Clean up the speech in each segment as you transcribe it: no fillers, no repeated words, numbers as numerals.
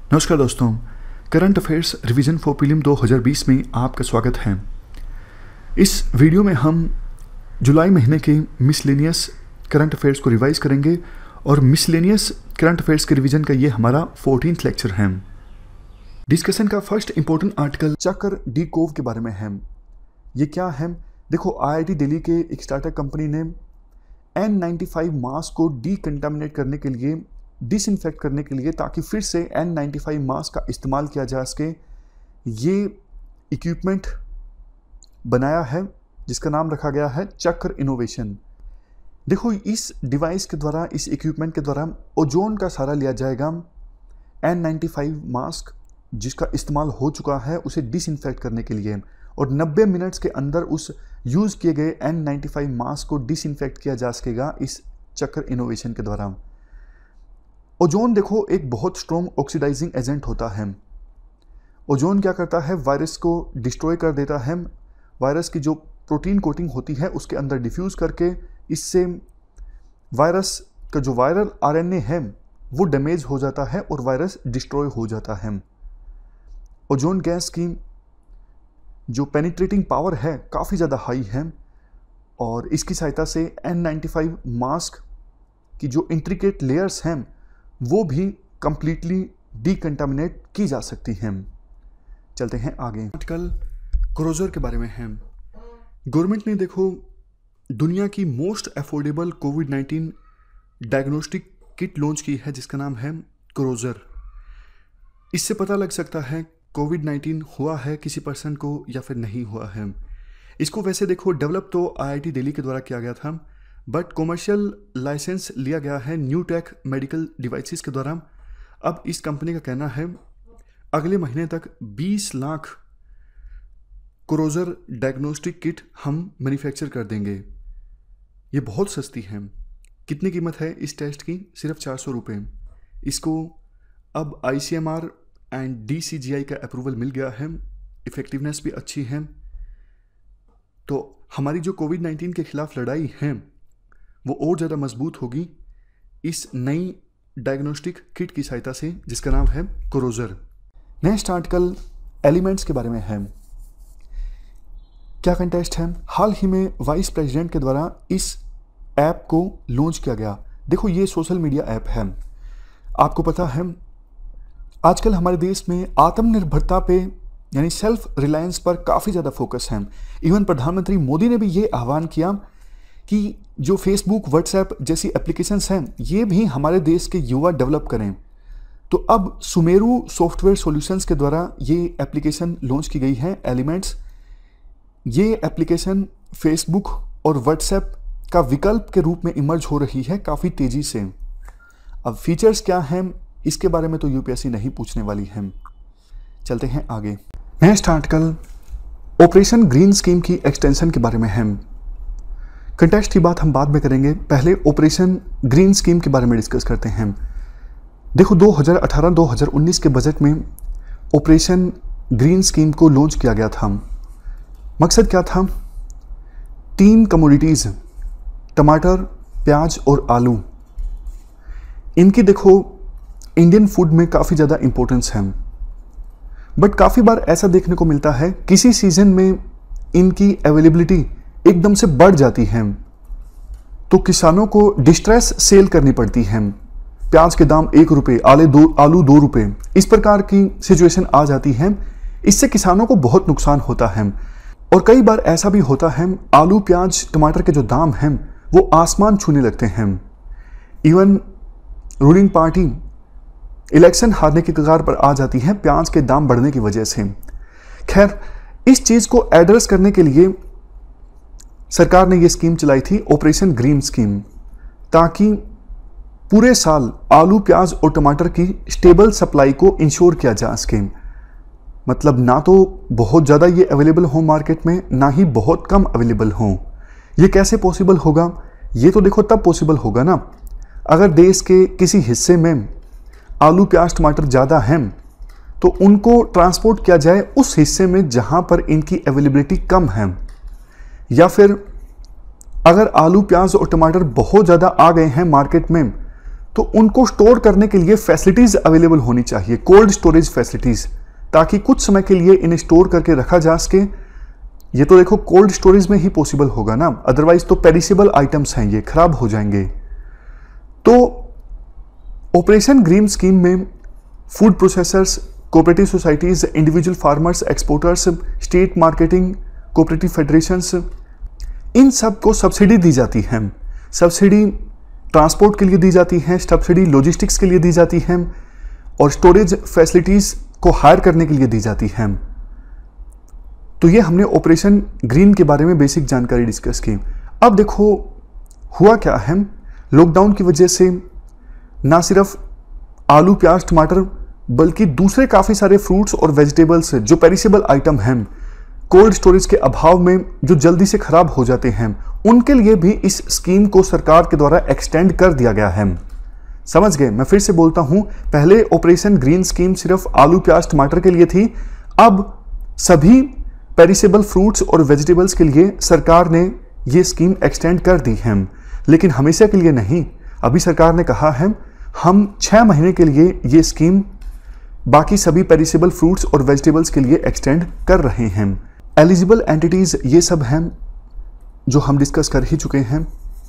नमस्कार दोस्तों, current affairs revision for prelim 2020 में आपका स्वागत है। इस वीडियो में हम जुलाई महीने के मिसलेनियस करंट अफेयर्स को रिवाइज करेंगे और मिसलेनियस करंट अफेयर्स के रिवीजन का ये हमारा 14th लेक्चर है। डिस्कशन का first important article Chakra D cov के बारे में है। ये क्या है? देखो, IIT दिल्ली के एक स्टार्टअप कंपनी ने N95 मास्क को डीकंटामिनेट करने के लिए, डिसइंफेक्ट करने के लिए, ताकि फिर से N95 मास्क का इस्तेमाल किया जा सके, ये इक्विपमेंट बनाया है जिसका नाम रखा गया है चक्र इनोवेशन। देखो, इस डिवाइस के द्वारा, इस इक्विपमेंट के द्वारा ओजोन का सहारा लिया जाएगा। N95 मास्क जिसका इस्तेमाल हो चुका है उसे डिसइंफेक्ट करने के लिए, और 90 मिनट्स के अंदर उस यूज़ किए गए N95 मास्क को डिसइंफेक्ट किया जा सकेगा इस चक्र इनोवेशन के द्वारा। ओजोन देखो एक बहुत स्ट्रॉन्ग ऑक्सीडाइजिंग एजेंट होता है। ओजोन क्या करता है? वायरस को डिस्ट्रॉय कर देता है। वायरस की जो प्रोटीन कोटिंग होती है उसके अंदर डिफ्यूज़ करके इससे वायरस का जो वायरल RNA है वो डैमेज हो जाता है और वायरस डिस्ट्रॉय हो जाता है। ओजोन गैस की जो पेनिट्रेटिंग पावर है काफ़ी ज़्यादा हाई है, और इसकी सहायता से N95 मास्क की जो इंट्रिकेट लेयर्स हैं वो भी कंप्लीटली डीकंटामिनेट की जा सकती हैं। चलते हैं आगे। आर्टिकल क्रोजर के बारे में है। गवर्नमेंट ने देखो दुनिया की मोस्ट अफोर्डेबल कोविड-19 डायग्नोस्टिक किट लॉन्च की है जिसका नाम है क्रोजर। इससे पता लग सकता है कोविड-19 हुआ है किसी पर्सन को या फिर नहीं हुआ है। इसको वैसे देखो डेवलप तो IIT दिल्ली के द्वारा किया गया था, बट कॉमर्शियल लाइसेंस लिया गया है न्यूटेक मेडिकल डिवाइसेस के द्वारा। अब इस कंपनी का कहना है अगले महीने तक 20 लाख क्रोजर डायग्नोस्टिक किट हम मैन्युफैक्चर कर देंगे। ये बहुत सस्ती है। कितनी कीमत है इस टेस्ट की? सिर्फ 400 रुपये। इसको अब ICMR एंड DCGI का अप्रूवल मिल गया है। इफ़ेक्टिवनेस भी अच्छी है। तो हमारी जो कोविड-19 के खिलाफ लड़ाई है वो और ज़्यादा मजबूत होगी इस नई डायग्नोस्टिक किट की सहायता से जिसका नाम है क्रोजर। नेक्स्ट आर्टिकल एलिमेंट्स के बारे में है। क्या कंटेस्ट है? हाल ही में वाइस प्रेसिडेंट के द्वारा इस ऐप को लॉन्च किया गया। देखो, ये सोशल मीडिया ऐप है। आपको पता है आजकल हमारे देश में आत्मनिर्भरता पे यानी सेल्फ रिलायंस पर काफ़ी ज़्यादा फोकस है। इवन प्रधानमंत्री मोदी ने भी ये आह्वान किया कि जो फेसबुक, व्हाट्सएप जैसी एप्लीकेशंस हैं ये भी हमारे देश के युवा डेवलप करें। तो अब सुमेरु सॉफ्टवेयर सॉल्यूशंस के द्वारा ये एप्लीकेशन लॉन्च की गई है, एलिमेंट्स। ये एप्लीकेशन फेसबुक और व्हाट्सएप का विकल्प के रूप में इमर्ज हो रही है काफ़ी तेज़ी से। अब फीचर्स क्या हैं इसके बारे में तो UPSC नहीं पूछने वाली है। चलते हैं आगे। Next article operation green scheme की एक्सटेंशन के बारे में है। कंटेस्ट की बात हम बाद में करेंगे, पहले ऑपरेशन ग्रीन स्कीम के बारे में डिस्कस करते हैं। देखो, 2018-2019 के बजट में ऑपरेशन ग्रीन स्कीम को लॉन्च किया गया था। मकसद क्या था? 3 कमोडिटीज़ टमाटर, प्याज और आलू, इनकी देखो इंडियन फूड में काफ़ी ज़्यादा इम्पोर्टेंस है, बट काफ़ी बार ऐसा देखने को मिलता है किसी सीजन में इनकी अवेलेबिलिटी एकदम से बढ़ जाती है तो किसानों को डिस्ट्रेस सेल करनी पड़ती है। प्याज के दाम 1 रुपये, आलू 2 रुपये, इस प्रकार की सिचुएशन आ जाती है। इससे किसानों को बहुत नुकसान होता है। और कई बार ऐसा भी होता है आलू, प्याज, टमाटर के जो दाम हैं वो आसमान छूने लगते हैं। इवन रूलिंग पार्टी इलेक्शन हारने की कगार पर आ जाती है प्याज के दाम बढ़ने की वजह से। खैर, इस चीज़ को एड्रेस करने के लिए सरकार ने ये स्कीम चलाई थी, ऑपरेशन ग्रीन स्कीम, ताकि पूरे साल आलू, प्याज और टमाटर की स्टेबल सप्लाई को इंश्योर किया जा सके। मतलब ना तो बहुत ज़्यादा ये अवेलेबल हो मार्केट में, ना ही बहुत कम अवेलेबल हो। ये कैसे पॉसिबल होगा? ये तो देखो तब पॉसिबल होगा ना अगर देश के किसी हिस्से में आलू, प्याज, टमाटर ज़्यादा हैं तो उनको ट्रांसपोर्ट किया जाए उस हिस्से में जहाँ पर इनकी अवेलेबिलिटी कम है। या फिर अगर आलू, प्याज और टमाटर बहुत ज़्यादा आ गए हैं मार्केट में तो उनको स्टोर करने के लिए फैसिलिटीज अवेलेबल होनी चाहिए, कोल्ड स्टोरेज फैसिलिटीज, ताकि कुछ समय के लिए इन्हें स्टोर करके रखा जा सके। ये तो देखो कोल्ड स्टोरेज में ही पॉसिबल होगा ना, अदरवाइज तो पेरिसेबल आइटम्स हैं, ये खराब हो जाएंगे। तो ऑपरेशन ग्रीन स्कीम में food processors, cooperative societies, individual farmers, exporters, state marketing cooperative federations, इन सब को सब्सिडी दी जाती है। सब्सिडी ट्रांसपोर्ट के लिए दी जाती है, सब्सिडी लॉजिस्टिक्स के लिए दी जाती है, और स्टोरेज फैसिलिटीज को हायर करने के लिए दी जाती है। तो ये हमने ऑपरेशन ग्रीन के बारे में बेसिक जानकारी डिस्कस की। अब देखो हुआ क्या है, लॉकडाउन की वजह से ना सिर्फ आलू, प्याज, टमाटर, बल्कि दूसरे काफ़ी सारे फ्रूट्स और वेजिटेबल्स जो पेरिसेबल आइटम हैं, कोल्ड स्टोरेज के अभाव में जो जल्दी से खराब हो जाते हैं, उनके लिए भी इस स्कीम को सरकार के द्वारा एक्सटेंड कर दिया गया है। समझ गए? मैं फिर से बोलता हूं, पहले ऑपरेशन ग्रीन स्कीम सिर्फ आलू, प्याज, टमाटर के लिए थी। अब सभी पेरिसेबल फ्रूट्स और वेजिटेबल्स के लिए सरकार ने ये स्कीम एक्सटेंड कर दी है, लेकिन हमेशा के लिए नहीं। अभी सरकार ने कहा है हम 6 महीने के लिए ये स्कीम बाकी सभी पेरिसेबल फ्रूट्स और वेजिटेबल्स के लिए एक्सटेंड कर रहे हैं। एलिजिबल एंटिटीज ये सब हैं जो हम डिस्कस कर ही चुके हैं।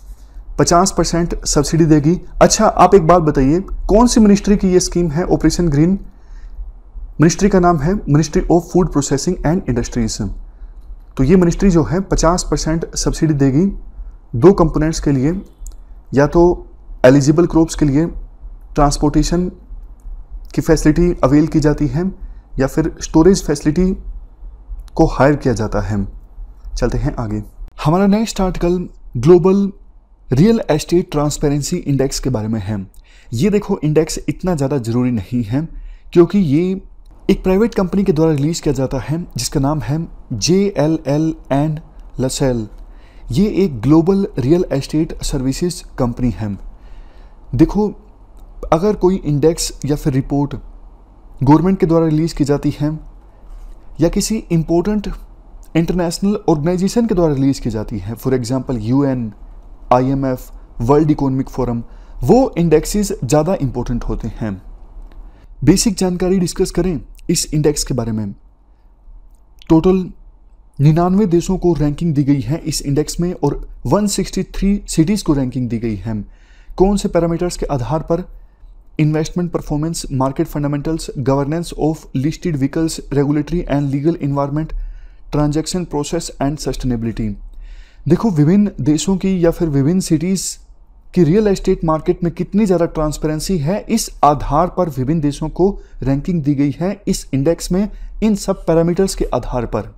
50% सब्सिडी देगी। अच्छा, आप एक बात बताइए, कौन सी मिनिस्ट्री की ये स्कीम है ऑपरेशन ग्रीन? मिनिस्ट्री का नाम है ministry of food processing and industries. तो ये मिनिस्ट्री जो है 50% सब्सिडी देगी 2 कंपोनेंट्स के लिए, या तो एलिजिबल क्रॉप्स के लिए ट्रांसपोर्टेशन की फैसिलिटी अवेल की जाती है, या फिर स्टोरेज फैसिलिटी को हायर किया जाता है। चलते हैं आगे। हमारा next article global real estate transparency index के बारे में है। ये देखो, इंडेक्स इतना ज़्यादा ज़रूरी नहीं है, क्योंकि ये एक प्राइवेट कंपनी के द्वारा रिलीज़ किया जाता है जिसका नाम है JLL एंड लसेल। ये एक global real estate services company है। देखो, अगर कोई इंडेक्स या फिर रिपोर्ट गवर्नमेंट के द्वारा रिलीज़ की जाती है या किसी इम्पोर्टेंट इंटरनेशनल ऑर्गेनाइजेशन के द्वारा रिलीज़ की जाती है, for example UN, IMF, world economic forum, वो इंडेक्सेस ज़्यादा इम्पोर्टेंट होते हैं। बेसिक जानकारी डिस्कस करें इस इंडेक्स के बारे में। टोटल 99 देशों को रैंकिंग दी गई है इस इंडेक्स में, और 163 सिटीज़ को रैंकिंग दी गई है। कौन से पैरामीटर्स के आधार पर? Investment performance, market fundamentals, governance of listed vehicles, regulatory and legal environment, transaction process and sustainability. देखो, विभिन्न देशों की या फिर विभिन्न सिटीज़ की रियल एस्टेट मार्केट में कितनी ज़्यादा ट्रांसपेरेंसी है, इस आधार पर विभिन्न देशों को रैंकिंग दी गई है इस इंडेक्स में, इन सब पैरामीटर्स के आधार पर।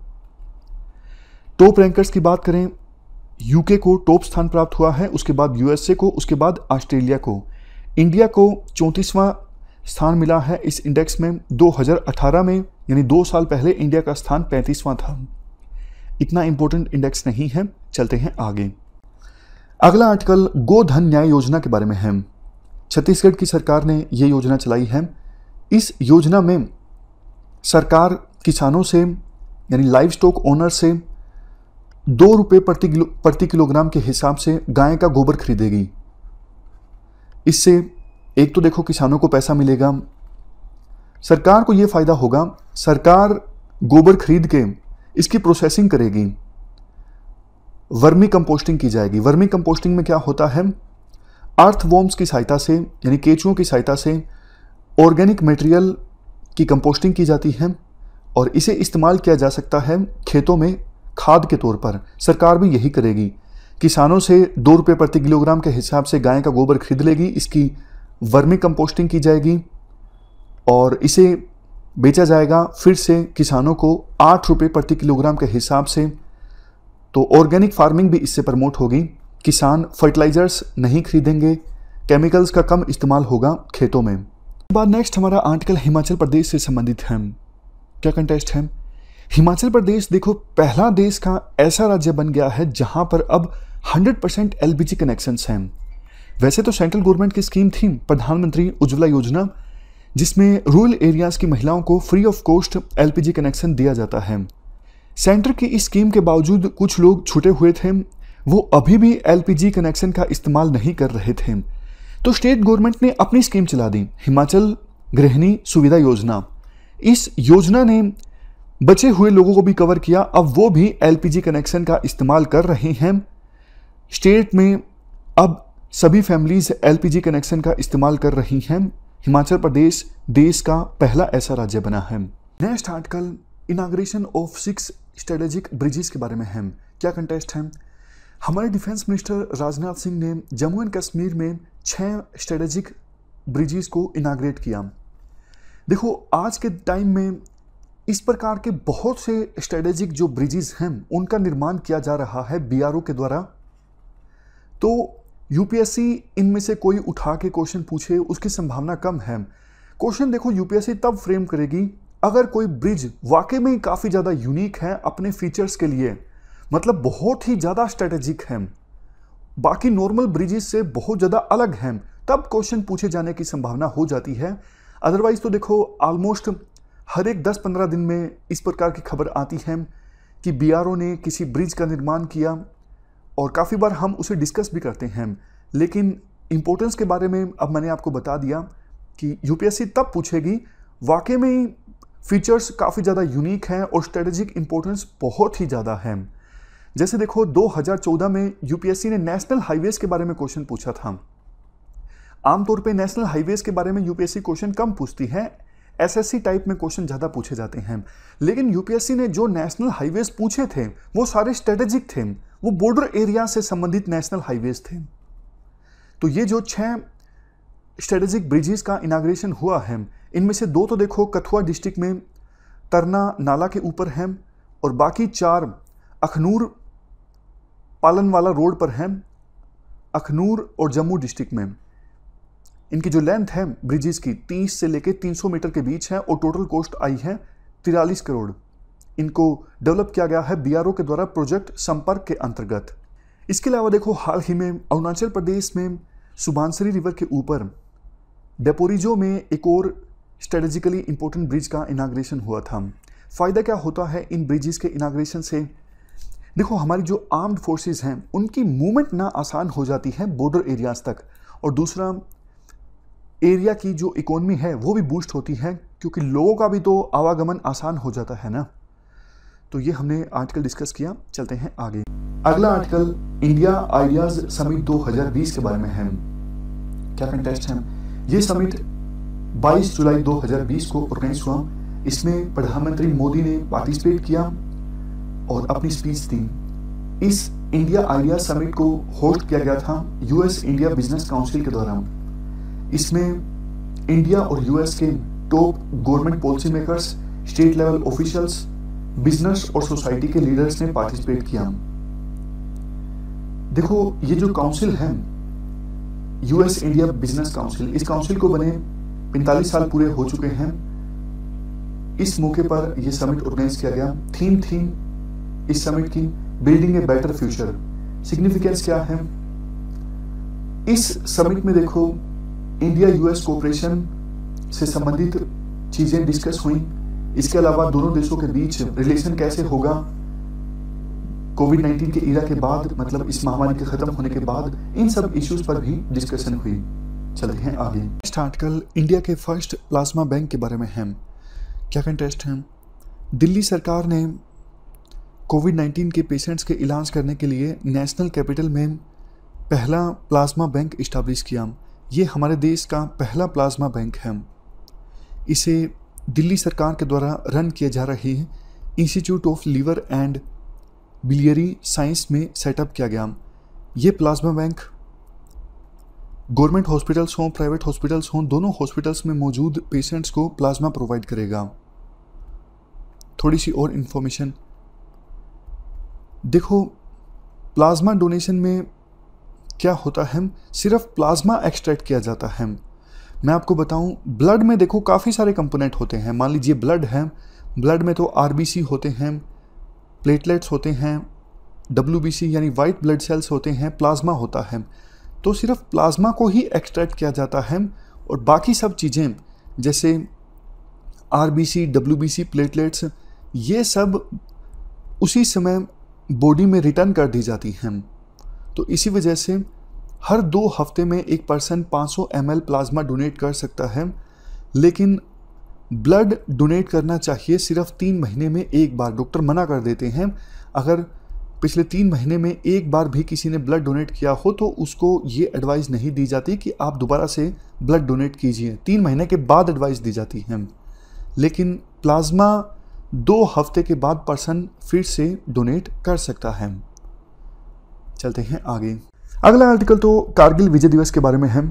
टॉप रैंकर्स की बात करें, UK को टॉप स्थान प्राप्त हुआ है, उसके बाद USA को, उसके बाद ऑस्ट्रेलिया को। इंडिया को 34वां स्थान मिला है इस इंडेक्स में। 2018 में, यानी 2 साल पहले, इंडिया का स्थान 35वां था। इतना इंपॉर्टेंट इंडेक्स नहीं है। चलते हैं आगे। अगला आर्टिकल गोधन न्याय योजना के बारे में है। छत्तीसगढ़ की सरकार ने ये योजना चलाई है। इस योजना में सरकार किसानों से, यानी लाइव स्टॉक ओनर से 2 रुपये प्रति किलोग्राम के हिसाब से गाय का गोबर खरीदेगी। इससे एक तो देखो किसानों को पैसा मिलेगा, सरकार को ये फायदा होगा, सरकार गोबर खरीद के इसकी प्रोसेसिंग करेगी, वर्मी कंपोस्टिंग की जाएगी। वर्मी कंपोस्टिंग में क्या होता है, अर्थवॉर्म्स की सहायता से, यानी केंचुओं की सहायता से ऑर्गेनिक मटेरियल की कंपोस्टिंग की जाती है, और इसे इस्तेमाल किया जा सकता है खेतों में खाद के तौर पर। सरकार भी यही करेगी, किसानों से 2 रुपये प्रति किलोग्राम के हिसाब से गाय का गोबर खरीद लेगी, इसकी वर्मी कंपोस्टिंग की जाएगी और इसे बेचा जाएगा फिर से किसानों को 8 रुपये प्रति किलोग्राम के हिसाब से। तो ऑर्गेनिक फार्मिंग भी इससे प्रमोट होगी। किसान फर्टिलाइजर्स नहीं खरीदेंगे, केमिकल्स का कम इस्तेमाल होगा खेतों में। बाद नेक्स्ट हमारा आर्टिकल हिमाचल प्रदेश से संबंधित है। क्या कंटेस्ट है? हिमाचल प्रदेश देखो पहला देश का ऐसा राज्य बन गया है जहां पर अब 100% LPG कनेक्शंस हैं। वैसे तो सेंट्रल गवर्नमेंट की स्कीम थी प्रधानमंत्री उज्ज्वला योजना, जिसमें रूरल एरियाज की महिलाओं को free of cost LPG connection दिया जाता है। सेंटर की इस स्कीम के बावजूद कुछ लोग छूटे हुए थे, वो अभी भी LPG कनेक्शन का इस्तेमाल नहीं कर रहे थे। तो स्टेट गवर्नमेंट ने अपनी स्कीम चला दी, हिमाचल गृहिणी सुविधा योजना। इस योजना ने बचे हुए लोगों को भी कवर किया। अब वो भी एलपीजी कनेक्शन का इस्तेमाल कर रहे हैं। स्टेट में अब सभी फैमिलीज एलपीजी कनेक्शन का इस्तेमाल कर रही हैं। हिमाचल प्रदेश देश का पहला ऐसा राज्य बना है। Next article inauguration of 6 strategic bridges के बारे में है। क्या कंटेस्ट है? हमारे डिफेंस मिनिस्टर राजनाथ सिंह ने जम्मू एंड कश्मीर में 6 स्ट्रेटेजिक ब्रिजेस को इनाग्रेट किया। देखो, आज के टाइम में इस प्रकार के बहुत से स्ट्रेटेजिक जो ब्रिजेस हैं उनका निर्माण किया जा रहा है बीआरओ के द्वारा। तो यूपीएससी इनमें से कोई उठा के क्वेश्चन पूछे उसकी संभावना कम है। क्वेश्चन देखो यूपीएससी तब फ्रेम करेगी अगर कोई ब्रिज वाकई में काफ़ी ज़्यादा यूनिक है अपने फीचर्स के लिए, मतलब बहुत ही ज़्यादा स्ट्रेटेजिक है, बाकी नॉर्मल ब्रिजेस से बहुत ज़्यादा अलग हैं, तब क्वेश्चन पूछे जाने की संभावना हो जाती है। अदरवाइज तो देखो ऑलमोस्ट हर एक 10-15 दिन में इस प्रकार की खबर आती है कि बीआरओ ने किसी ब्रिज का निर्माण किया और काफ़ी बार हम उसे डिस्कस भी करते हैं। लेकिन इम्पोर्टेंस के बारे में अब मैंने आपको बता दिया कि यूपीएससी तब पूछेगी वाकई में फीचर्स काफ़ी ज़्यादा यूनिक हैं और स्ट्रेटेजिक इंपॉर्टेंस बहुत ही ज़्यादा है। जैसे देखो 2014 में यूपीएससी ने नेशनल हाईवेज के बारे में क्वेश्चन पूछा था। आमतौर पे नेशनल हाईवेज के बारे में यूपीएससी क्वेश्चन कम पूछती है, एसएससी टाइप में क्वेश्चन ज़्यादा पूछे जाते हैं। लेकिन यूपीएससी ने जो नेशनल हाईवेज पूछे थे वो सारे स्ट्रेटेजिक थे, वो बॉर्डर एरिया से संबंधित नेशनल हाईवेज थे। तो ये जो 6 स्ट्रेटेजिक ब्रिजेस का इनाग्रेशन हुआ है, इनमें से 2 तो देखो कठुआ डिस्ट्रिक्ट में तरना नाला के ऊपर हैं और बाकी 4 अखनूर पालनवाला रोड पर हैं, अखनूर और जम्मू डिस्ट्रिक्ट में। इनकी जो लेंथ है ब्रिजेस की 30 से लेकर 300 मीटर के बीच है और टोटल कॉस्ट आई है 43 करोड़। इनको डेवलप किया गया है बीआरओ के द्वारा प्रोजेक्ट संपर्क के अंतर्गत। इसके अलावा देखो हाल ही में अरुणाचल प्रदेश में सुबानसिरी रिवर के ऊपर डेपोरिजो में एक और स्ट्रेटेजिकली इंपॉर्टेंट ब्रिज का इनाग्रेशन हुआ था। फ़ायदा क्या होता है इन ब्रिजेस के इनाग्रेशन से? देखो हमारी जो आर्म्ड फोर्सेस हैं उनकी मूवमेंट ना आसान हो जाती है बॉर्डर एरियाज तक, और दूसरा एरिया की जो इकोनॉमी है वो भी बूस्ट होती है क्योंकि लोगों का भी तो आवागमन आसान हो जाता है ना। तो ये हमने आर्टिकल डिस्कस किया, चलते हैं आगे। अगला आर्टिकल इंडिया आइडियाज समिट 2020 के बारे में है। क्या कंटेस्ट है? ये समिट 22 जुलाई 2020 को ऑर्गेनाइज हुआ। इसमें प्रधानमंत्री मोदी ने पार्टिसिपेट किया और अपनी स्पीच दी। इस इंडिया आइडियाज समिट को होस्ट किया गया था यूएस इंडिया बिजनेस काउंसिल के द्वारा। इसमें इंडिया और यूएस के top government policy makers, state level officials, business और सोसाइटी के लीडर्स ने पार्टिसिपेट किया। देखो ये जो काउंसिल है यूएस इंडिया बिजनेस काउंसिल, इस काउंसिल को बने 45 साल पूरे हो चुके हैं। इस मौके पर यह समिट ऑर्गेनाइज किया गया। थीम थी इस समिट की building a better future. Significance क्या है? इस समिट में देखो इंडिया यूएस कोऑपरेशन से संबंधित चीजें डिस्कस हुई। इसके अलावा दोनों देशों के बीच रिलेशन कैसे होगा कोविड-19 के इरा के बाद, मतलब इस महामारी के खत्म होने के बाद, इन सब इश्यूज पर भी डिस्कशन हुई। चलते हैं आगे। नेक्स्ट आर्टिकल इंडिया के फर्स्ट प्लाज्मा बैंक के बारे में है। क्या कंटेस्ट है? दिल्ली सरकार ने कोविड-19 के पेशेंट्स के इलाज करने के लिए नेशनल कैपिटल में पहला प्लाज्मा बैंक इस्टेब्लिश किया। ये हमारे देश का पहला प्लाज्मा बैंक है। इसे दिल्ली सरकार के द्वारा रन किए जा रही institute of liver and biliary science में सेटअप किया गया। ये प्लाज्मा बैंक गवर्नमेंट हॉस्पिटल्स हों, प्राइवेट हॉस्पिटल्स हों, दोनों हॉस्पिटल्स में मौजूद पेशेंट्स को प्लाज्मा प्रोवाइड करेगा। थोड़ी सी और इन्फॉर्मेशन देखो, प्लाज्मा डोनेशन में क्या होता है, सिर्फ प्लाज्मा एक्सट्रैक्ट किया जाता है। मैं आपको बताऊं, ब्लड में देखो काफ़ी सारे कंपोनेंट होते हैं। मान लीजिए ब्लड है, ब्लड में तो आरबीसी होते हैं, प्लेटलेट्स होते हैं, डब्ल्यूबीसी यानी वाइट ब्लड सेल्स होते हैं, प्लाज्मा होता है। तो सिर्फ प्लाज्मा को ही एक्सट्रैक्ट किया जाता है और बाकी सब चीज़ें जैसे आरबीसी, डब्ल्यूबीसी, प्लेटलेट्स, ये सब उसी समय बॉडी में रिटर्न कर दी जाती हैं। तो इसी वजह से हर 2 हफ्ते में एक पर्सन 500 ml प्लाज्मा डोनेट कर सकता है, लेकिन ब्लड डोनेट करना चाहिए सिर्फ 3 महीने में एक बार। डॉक्टर मना कर देते हैं अगर पिछले 3 महीने में एक बार भी किसी ने ब्लड डोनेट किया हो तो उसको ये एडवाइस नहीं दी जाती कि आप दोबारा से ब्लड डोनेट कीजिए। 3 महीने के बाद एडवाइस दी जाती है, लेकिन प्लाज्मा 2 हफ्ते के बाद पर्सन फिर से डोनेट कर सकता है। चलते हैं आगे। अगला आर्टिकल तो कारगिल विजय दिवस के बारे में है।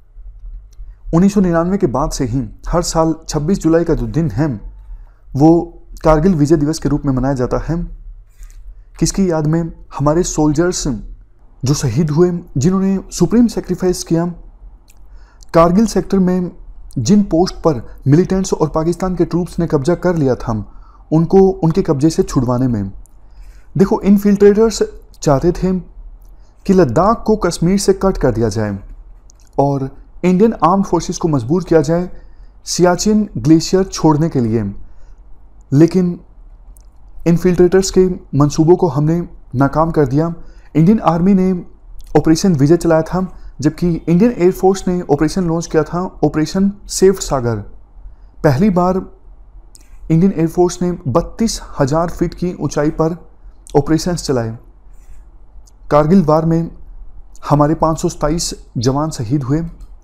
1999 के बाद से ही हर साल 26 जुलाई का जो दिन है वो कारगिल विजय दिवस के रूप में मनाया जाता है। किसकी याद में? हमारे सोल्जर्स जो शहीद हुए, जिन्होंने सुप्रीम सेक्रीफाइस किया। कारगिल सेक्टर में जिन पोस्ट पर मिलिटेंट्स और पाकिस्तान के ट्रूप्स ने कब्जा कर लिया था उनको उनके कब्जे से छुड़वाने में। देखो, इन्फिल्ट्रेटर्स चाहते थे कि लद्दाख को कश्मीर से कट कर दिया जाए और इंडियन आर्म्ड फोर्सेस को मजबूर किया जाए सियाचिन ग्लेशियर छोड़ने के लिए, लेकिन इन्फिल्ट्रेटर्स के मंसूबों को हमने नाकाम कर दिया। इंडियन आर्मी ने ऑपरेशन विजय चलाया था, जबकि इंडियन एयरफोर्स ने ऑपरेशन लॉन्च किया था, ऑपरेशन सेफ सागर। पहली बार इंडियन एयरफोर्स ने 32,000 फीट की ऊंचाई पर ऑपरेशंस चलाए। कारगिल वार में हमारे 527 जवान शहीद हुए।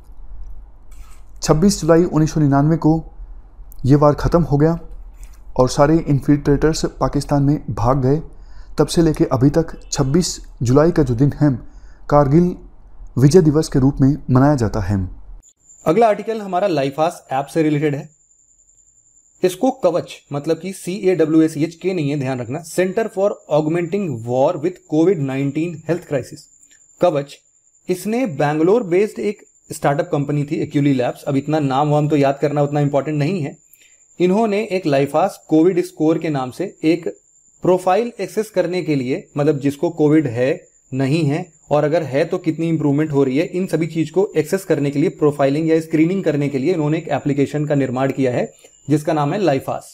26 जुलाई 1999 को ये वार ख़त्म हो गया और सारे इन्फिल्ट्रेटर्स पाकिस्तान में भाग गए। तब से लेके अभी तक 26 जुलाई का जो दिन है कारगिल विजय दिवस के रूप में मनाया जाता है। अगला आर्टिकल हमारा लाइफास ऐप से रिलेटेड है। इसको कवच मतलब कि CAWACH के नहीं है, ध्यान रखना, centre for augmenting war with कोविड-19 हेल्थ क्राइसिस, कवच। इसने बैंगलोर बेस्ड एक स्टार्टअप कंपनी थी एक्यूली लैब्स। अब इतना नाम वाम तो याद करना उतना इंपॉर्टेंट नहीं है। इन्होंने एक लाइफास कोविड स्कोर के नाम से एक प्रोफाइल एक्सेस करने के लिए, मतलब जिसको कोविड है, नहीं है और अगर है तो कितनी इंप्रूवमेंट हो रही है, इन सभी चीज को एक्सेस करने के लिए, प्रोफाइलिंग या स्क्रीनिंग करने के लिए इन्होंने एक एप्लीकेशन का निर्माण किया है जिसका नाम है लाइफास।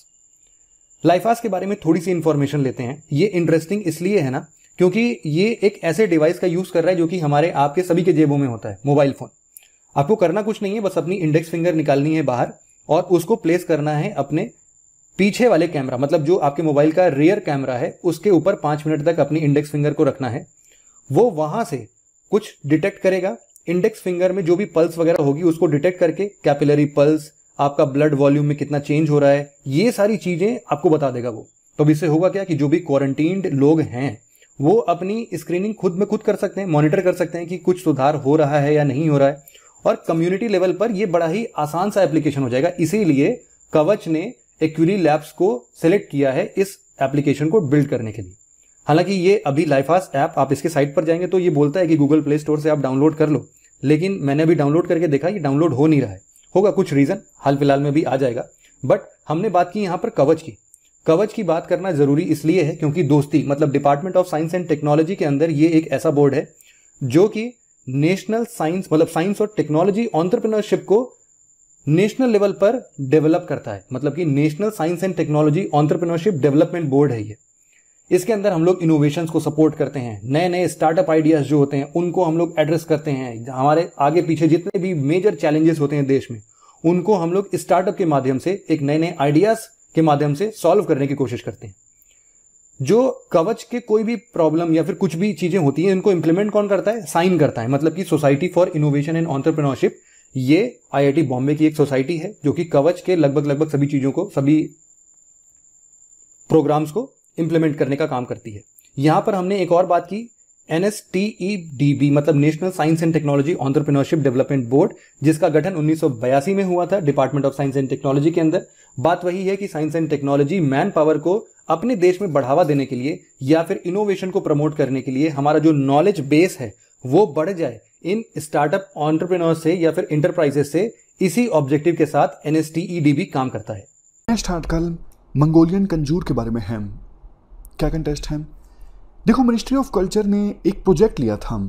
लाइफास के बारे में थोड़ी सी इंफॉर्मेशन लेते हैं। ये इंटरेस्टिंग इसलिए है ना क्योंकि ये एक ऐसे डिवाइस का यूज कर रहा है जो कि हमारे आपके सभी के जेबों में होता है, मोबाइल फोन। आपको करना कुछ नहीं है, बस अपनी इंडेक्स फिंगर निकालनी है बाहर और उसको प्लेस करना है अपने पीछे वाले कैमरा, मतलब जो आपके मोबाइल का रियर कैमरा है उसके ऊपर 5 मिनट तक अपनी इंडेक्स फिंगर को रखना है। वो वहां से कुछ डिटेक्ट करेगा। इंडेक्स फिंगर में जो भी पल्स वगैरह होगी उसको डिटेक्ट करके कैपिलरी पल्स, आपका ब्लड वॉल्यूम में कितना चेंज हो रहा है, ये सारी चीजें आपको बता देगा वो। तो इससे होगा क्या कि जो भी क्वारंटीन्ड लोग हैं वो अपनी स्क्रीनिंग खुद में खुद कर सकते हैं, मॉनिटर कर सकते हैं कि कुछ सुधार हो रहा है या नहीं हो रहा है। और कम्युनिटी लेवल पर ये बड़ा ही आसान सा एप्लीकेशन हो जाएगा। इसीलिए कवच ने एक्यूली लैब्स को सिलेक्ट किया है इस एप्लीकेशन को बिल्ड करने के लिए। हालांकि ये अभी लाइफास ऐप, आप इसके साइट पर जाएंगे तो ये बोलता है कि गूगल प्ले स्टोर से आप डाउनलोड कर लो, लेकिन मैंने अभी डाउनलोड करके देखा ये डाउनलोड हो नहीं रहा है। होगा कुछ रीजन, हाल फिलहाल में भी आ जाएगा। बट हमने बात की यहां पर कवच की। कवच की बात करना जरूरी इसलिए है क्योंकि दोस्ती मतलब department of science and technology के अंदर ये एक ऐसा बोर्ड है जो कि नेशनल साइंस मतलब साइंस और टेक्नोलॉजी एंटरप्रेन्योरशिप को नेशनल लेवल पर डेवलप करता है। मतलब कि national science and technology entrepreneurship development board है ये। इसके अंदर हम लोग इनोवेशंस को सपोर्ट करते हैं, नए नए स्टार्टअप आइडियाज जो होते हैं उनको हम लोग एड्रेस करते हैं। हमारे आगे पीछे जितने भी मेजर चैलेंजेस होते हैं देश में उनको हम लोग स्टार्टअप के माध्यम से, एक नए नए आइडियाज के माध्यम से सॉल्व करने की कोशिश करते हैं। जो कवच के कोई भी प्रॉब्लम या फिर कुछ भी चीजें होती हैं इनको इंप्लीमेंट कौन करता है? साइन करता है। मतलब कि society for innovation and entrepreneurship, ये IIT बॉम्बे की एक सोसाइटी है जो कि कवच के लगभग सभी चीजों को, सभी प्रोग्राम्स को इंप्लीमेंट करने का काम करती है। यहां पर हमने एक और बात की, NSTEDB मतलब national science and technology entrepreneurship development board, जिसका गठन 1982 में हुआ था department of science and technology के अंदर। बात वही है कि science and technology manpower को अपने देश में बढ़ावा देने के लिए या फिर इनोवेशन को प्रमोट करने के लिए हमारा जो नॉलेज बेस है वो बढ़ जाए इन स्टार्टअप एंटरप्रेन्योर से या फिर इंटरप्राइजेस से। इसी ऑब्जेक्टिव के साथ NSTEDB काम करता है। नेक्स्ट आर्टिकल मंगोलियन कंजूर के बारे में है। क्या कंटेस्ट है? देखो, मिनिस्ट्री ऑफ कल्चर ने एक प्रोजेक्ट लिया था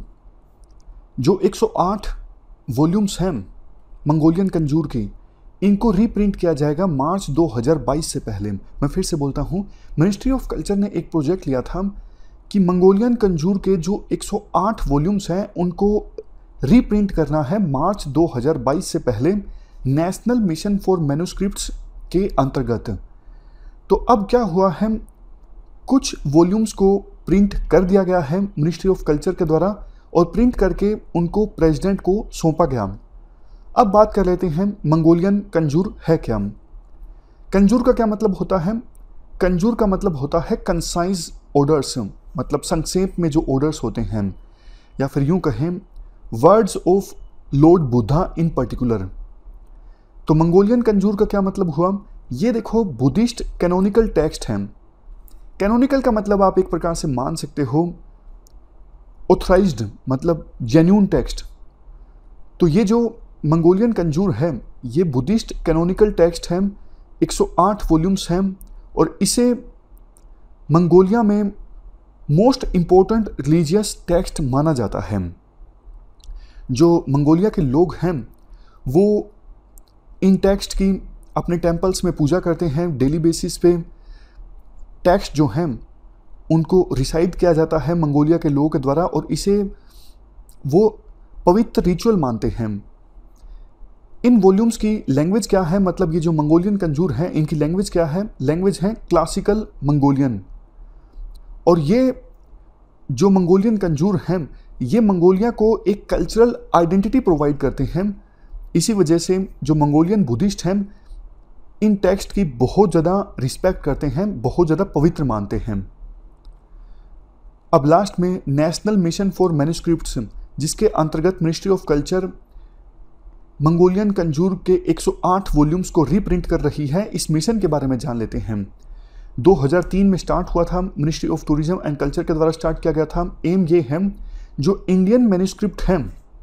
जो 108 वॉल्यूम्स हैं मंगोलियन कंजूर की, इनको रीप्रिंट किया जाएगा मार्च 2022 से पहले। मैं फिर से बोलता हूँ, मिनिस्ट्री ऑफ कल्चर ने एक प्रोजेक्ट लिया था कि मंगोलियन कंजूर के जो 108 वॉल्यूम्स हैं उनको रीप्रिंट करना है मार्च 2022 से पहले नेशनल मिशन फॉर मैन्युस्क्रिप्ट्स के अंतर्गत। तो अब क्या हुआ है, कुछ वॉल्यूम्स को प्रिंट कर दिया गया है मिनिस्ट्री ऑफ कल्चर के द्वारा और प्रिंट करके उनको प्रेसिडेंट को सौंपा गया। अब बात कर लेते हैं मंगोलियन कंजूर है क्या। कंजूर का क्या मतलब होता है? कंजूर का मतलब होता है कंसाइज ऑर्डर्स, मतलब संक्षेप में जो ऑर्डर्स होते हैं, या फिर यूं कहें words of lord Buddha in particular. तो मंगोलियन कंजूर का क्या मतलब हुआ? ये देखो बुद्धिस्ट कैनोनिकल टेक्स्ट हैं। कैनोनिकल का मतलब आप एक प्रकार से मान सकते हो ऑथराइज्ड, मतलब जेन्यून टेक्स्ट। तो ये जो मंगोलियन कंजूर है ये बुद्धिस्ट कैनोनिकल टेक्स्ट है, 108 वॉल्यूम्स हैं और इसे मंगोलिया में मोस्ट इम्पोर्टेंट रिलीजियस टेक्स्ट माना जाता है। जो मंगोलिया के लोग हैं वो इन टेक्स्ट की अपने टेम्पल्स में पूजा करते हैं डेली बेसिस पे। टेक्स्ट जो हैं उनको रिसाइट किया जाता है मंगोलिया के लोगों के द्वारा और इसे वो पवित्र रिचुअल मानते हैं। इन वॉल्यूम्स की लैंग्वेज क्या है, मतलब ये जो मंगोलियन कंजूर हैं इनकी लैंग्वेज क्या है? लैंग्वेज है क्लासिकल मंगोलियन। और ये जो मंगोलियन कंजूर हैं ये मंगोलिया को एक कल्चरल आइडेंटिटी प्रोवाइड करते हैं। इसी वजह से जो मंगोलियन बुद्धिस्ट हैं इन टेक्स्ट की बहुत ज़्यादा रिस्पेक्ट करते हैं, बहुत ज़्यादा पवित्र मानते हैं। अब लास्ट में नेशनल मिशन फॉर मैन्युस्क्रिप्ट्स, जिसके अंतर्गत ministry of culture Mongolian Kanjur के 108 वॉल्यूम्स को रीप्रिंट कर रही है। इस मिशन के बारे में जान लेते हैं। 2003 में स्टार्ट हुआ था, ministry of tourism and culture के द्वारा स्टार्ट किया गया था। एम ये है जो इंडियन मैन्युस्क्रिप्ट हैं,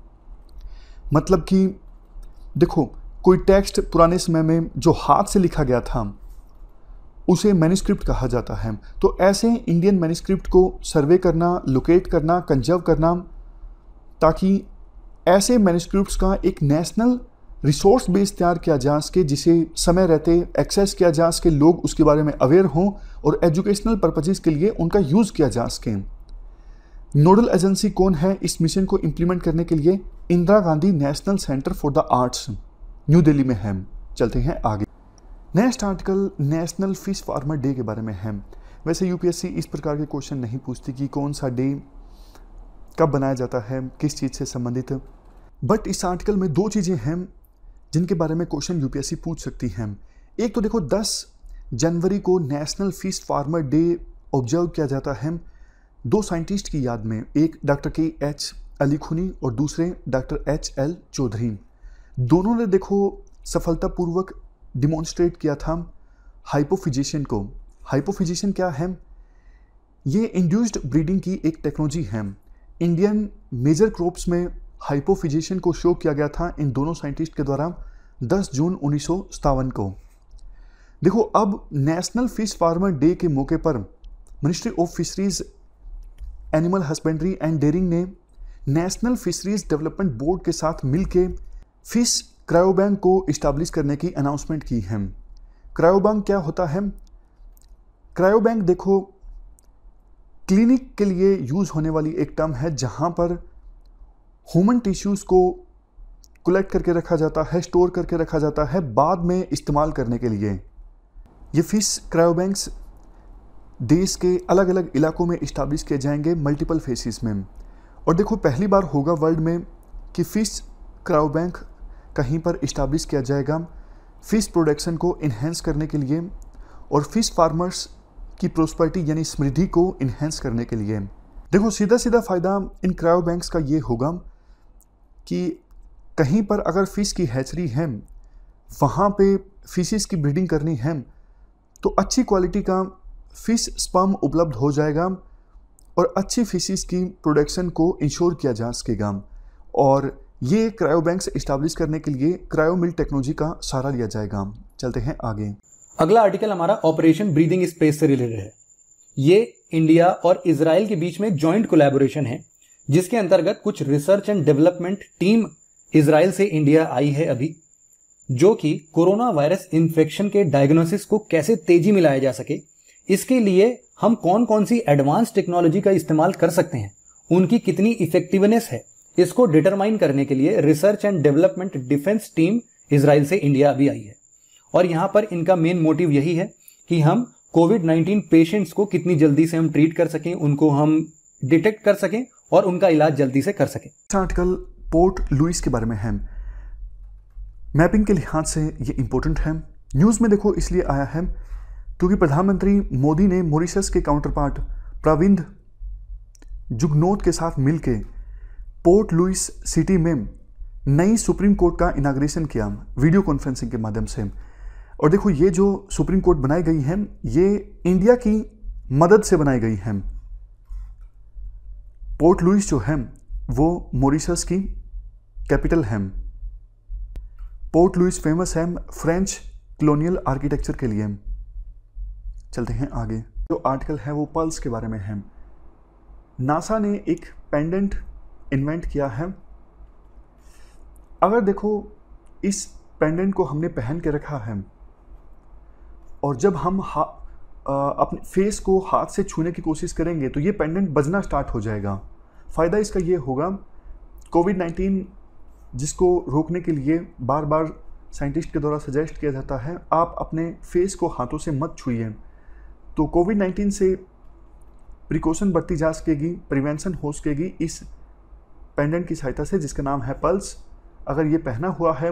मतलब कि देखो कोई टेक्स्ट पुराने समय में जो हाथ से लिखा गया था उसे मैन्युस्क्रिप्ट कहा जाता है। तो ऐसे इंडियन मैन्युस्क्रिप्ट को सर्वे करना, लोकेट करना, कंजर्व करना, ताकि ऐसे मैन्युस्क्रिप्ट्स का एक नेशनल रिसोर्स बेस तैयार किया जा सके जिसे समय रहते एक्सेस किया जा सके, लोग उसके बारे में अवेयर हों और एजुकेशनल पर्पजेस के लिए उनका यूज़ किया जा सके। नोडल एजेंसी कौन है इस मिशन को इम्प्लीमेंट करने के लिए? Indira Gandhi national centre for the arts New Delhi में है। चलते हैं आगे। Next article national fish farmer day के बारे में है। वैसे यूपीएससी इस प्रकार के क्वेश्चन नहीं पूछती कि कौन सा डे कब बनाया जाता है, किस चीज़ से संबंधित, बट इस आर्टिकल में दो चीज़ें हैं जिनके बारे में क्वेश्चन यूपीएससी पूछ सकती है। एक तो देखो 10 जनवरी को national fish farmer day observe किया जाता है दो साइंटिस्ट की याद में, एक डॉक्टर KH अली खुनी और दूसरे डॉक्टर HL चौधरी। दोनों ने देखो सफलतापूर्वक डिमॉन्स्ट्रेट किया था हाइपोफिजेशन को। हाइपोफिजेशन क्या है? ये इंड्यूस्ड ब्रीडिंग की एक टेक्नोलॉजी है। इंडियन मेजर क्रॉप्स में हाइपोफिजेशन को शो किया गया था इन दोनों साइंटिस्ट के द्वारा 10 जून 1957 को। देखो अब नेशनल फिश फार्मर डे के मौके पर ministry of fisheries animal husbandry and dairying ने नेशनल फिशरीज डेवलपमेंट बोर्ड के साथ मिलकर फिश क्रायोबैंक को इस्टेब्लिश करने की अनाउंसमेंट की है। क्रायोबैंक क्या होता है? क्रायोबैंक देखो क्लिनिक के लिए यूज़ होने वाली एक टर्म है जहां पर ह्यूमन टिश्यूज़ को कलेक्ट करके रखा जाता है, स्टोर करके रखा जाता है बाद में इस्तेमाल करने के लिए। ये फिश क्रायोबैंक्स देश के अलग अलग इलाकों में इस्टेब्लिश किए जाएंगे मल्टीपल फेसिस में। और देखो पहली बार होगा वर्ल्ड में कि फिश क्रायोबैंक कहीं पर इस्टेब्लिश किया जाएगा फिश प्रोडक्शन को इन्हेंस करने के लिए और फिश फार्मर्स की प्रोस्पेरिटी यानी समृद्धि को इन्हेंस करने के लिए। देखो सीधा सीधा फ़ायदा इन क्रायोबैंक्स का ये होगा कि कहीं पर अगर फ़िश की हैचरी है, वहाँ पे फिशेस की ब्रीडिंग करनी है, तो अच्छी क्वालिटी का फ़िश स्पर्म उपलब्ध हो जाएगा और अच्छी फिशेस की प्रोडक्शन को इंश्योर किया जा सकेगा। और ये क्रायोबैंक्स इस्टेब्लिश करने के लिए क्रायोमिल टेक्नोलॉजी का सहारा लिया जाएगा। चलते हैं आगे। अगला आर्टिकल हमारा ऑपरेशन ब्रीदिंग स्पेस से रिलेटेड है। ये इंडिया और इजराइल के बीच में जॉइंट कोलैबोरेशन है जिसके अंतर्गत कुछ research and development team Israel से इंडिया आई है अभी, जो कि कोरोना वायरस इन्फेक्शन के डायग्नोसिस को कैसे तेजी में लाया जा सके, इसके लिए हम कौन कौन सी एडवांस टेक्नोलॉजी का इस्तेमाल कर सकते हैं, उनकी कितनी इफेक्टिवनेस है, इसको डिटरमाइन करने के लिए research and development defence team Israel से इंडिया अभी आई है और यहां पर इनका मेन मोटिव यही है कि हम कोविड-19 पेशेंट्स को कितनी जल्दी से हम ट्रीट कर सकें, उनको हम डिटेक्ट कर सकें और उनका इलाज जल्दी से कर सकें। आर्टिकल पोर्ट लुइस के बारे में है। मैपिंग के लिहाज से ये इंपॉर्टेंट है। न्यूज़ में देखो इसलिए आया है क्योंकि प्रधानमंत्री मोदी ने मॉरिशस के काउंटरपार्ट प्रविंद जुगनौथ के साथ मिलकर पोर्ट लुइस सिटी में नई सुप्रीम कोर्ट का इनाग्रेशन किया वीडियो कॉन्फ्रेंसिंग के माध्यम से। और देखो ये जो सुप्रीम कोर्ट बनाई गई है ये इंडिया की मदद से बनाई गई है। पोर्ट लुइस जो है वो मॉरिशस की कैपिटल है। पोर्ट लुइस फेमस है फ्रेंच कॉलोनियल आर्किटेक्चर के लिए। चलते हैं आगे। जो आर्टिकल है वो पल्स के बारे में है। नासा ने एक पेंडेंट इन्वेंट किया है। अगर देखो इस पेंडेंट को हमने पहन के रखा है और जब हम अपने फेस को हाथ से छूने की कोशिश करेंगे तो ये पेंडेंट बजना स्टार्ट हो जाएगा। फ़ायदा इसका ये होगा, कोविड-19 जिसको रोकने के लिए बार बार साइंटिस्ट के द्वारा सजेस्ट किया जाता है आप अपने फेस को हाथों से मत छूइए, तो कोविड-19 से प्रिकॉशन बरती जा सकेगी, प्रिवेंशन हो सकेगी इस पेंडेंट की सहायता से जिसका नाम है पल्स। अगर ये पहना हुआ है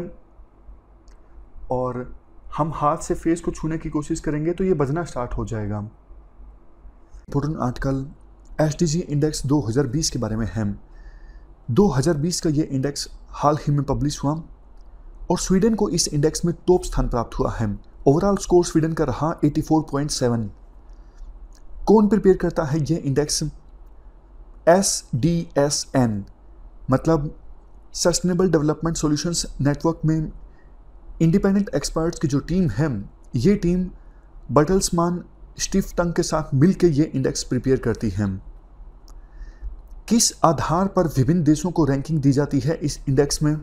और हम हाथ से फेस को छूने की कोशिश करेंगे तो ये बजना स्टार्ट हो जाएगा। इंपॉर्टेंट आर्टिकल SDG इंडेक्स 2020 के बारे में है। 2020 का ये इंडेक्स हाल ही में पब्लिश हुआ और स्वीडन को इस इंडेक्स में टॉप स्थान प्राप्त हुआ है। ओवरऑल स्कोर स्वीडन का रहा 84.7। कौन प्रिपेयर करता है ये इंडेक्स? SDSN मतलब सस्टेनेबल डेवलपमेंट सॉल्यूशंस नेटवर्क में इंडिपेंडेंट एक्सपर्ट्स की जो टीम है ये टीम बर्टल्समान स्टिफ्टंग के साथ मिलकर ये इंडेक्स प्रिपेयर करती है। किस आधार पर विभिन्न देशों को रैंकिंग दी जाती है इस इंडेक्स में?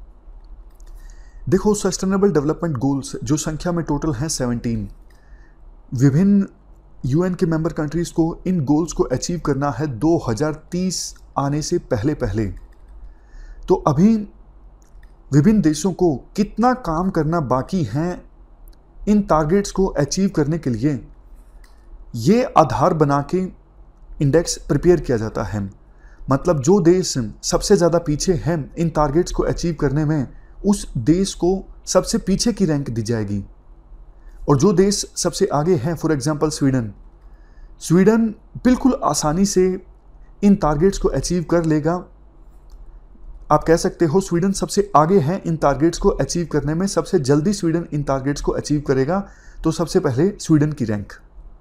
देखो सस्टेनेबल डेवलपमेंट गोल्स जो संख्या में टोटल हैं 17, विभिन्न UN के मेंबर कंट्रीज को इन गोल्स को अचीव करना है 2030 आने से पहले पहले। तो अभी विभिन्न देशों को कितना काम करना बाकी है इन टारगेट्स को अचीव करने के लिए, ये आधार बना के इंडेक्स प्रिपेयर किया जाता है। मतलब जो देश सबसे ज़्यादा पीछे हैं इन टारगेट्स को अचीव करने में उस देश को सबसे पीछे की रैंक दी जाएगी और जो देश सबसे आगे हैं, फॉर एग्जांपल स्वीडन बिल्कुल आसानी से इन टारगेट्स को अचीव कर लेगा। आप कह सकते हो स्वीडन सबसे आगे है इन टारगेट्स को अचीव करने में, सबसे जल्दी स्वीडन इन टारगेट्स को अचीव करेगा। तो सबसे पहले स्वीडन की रैंक।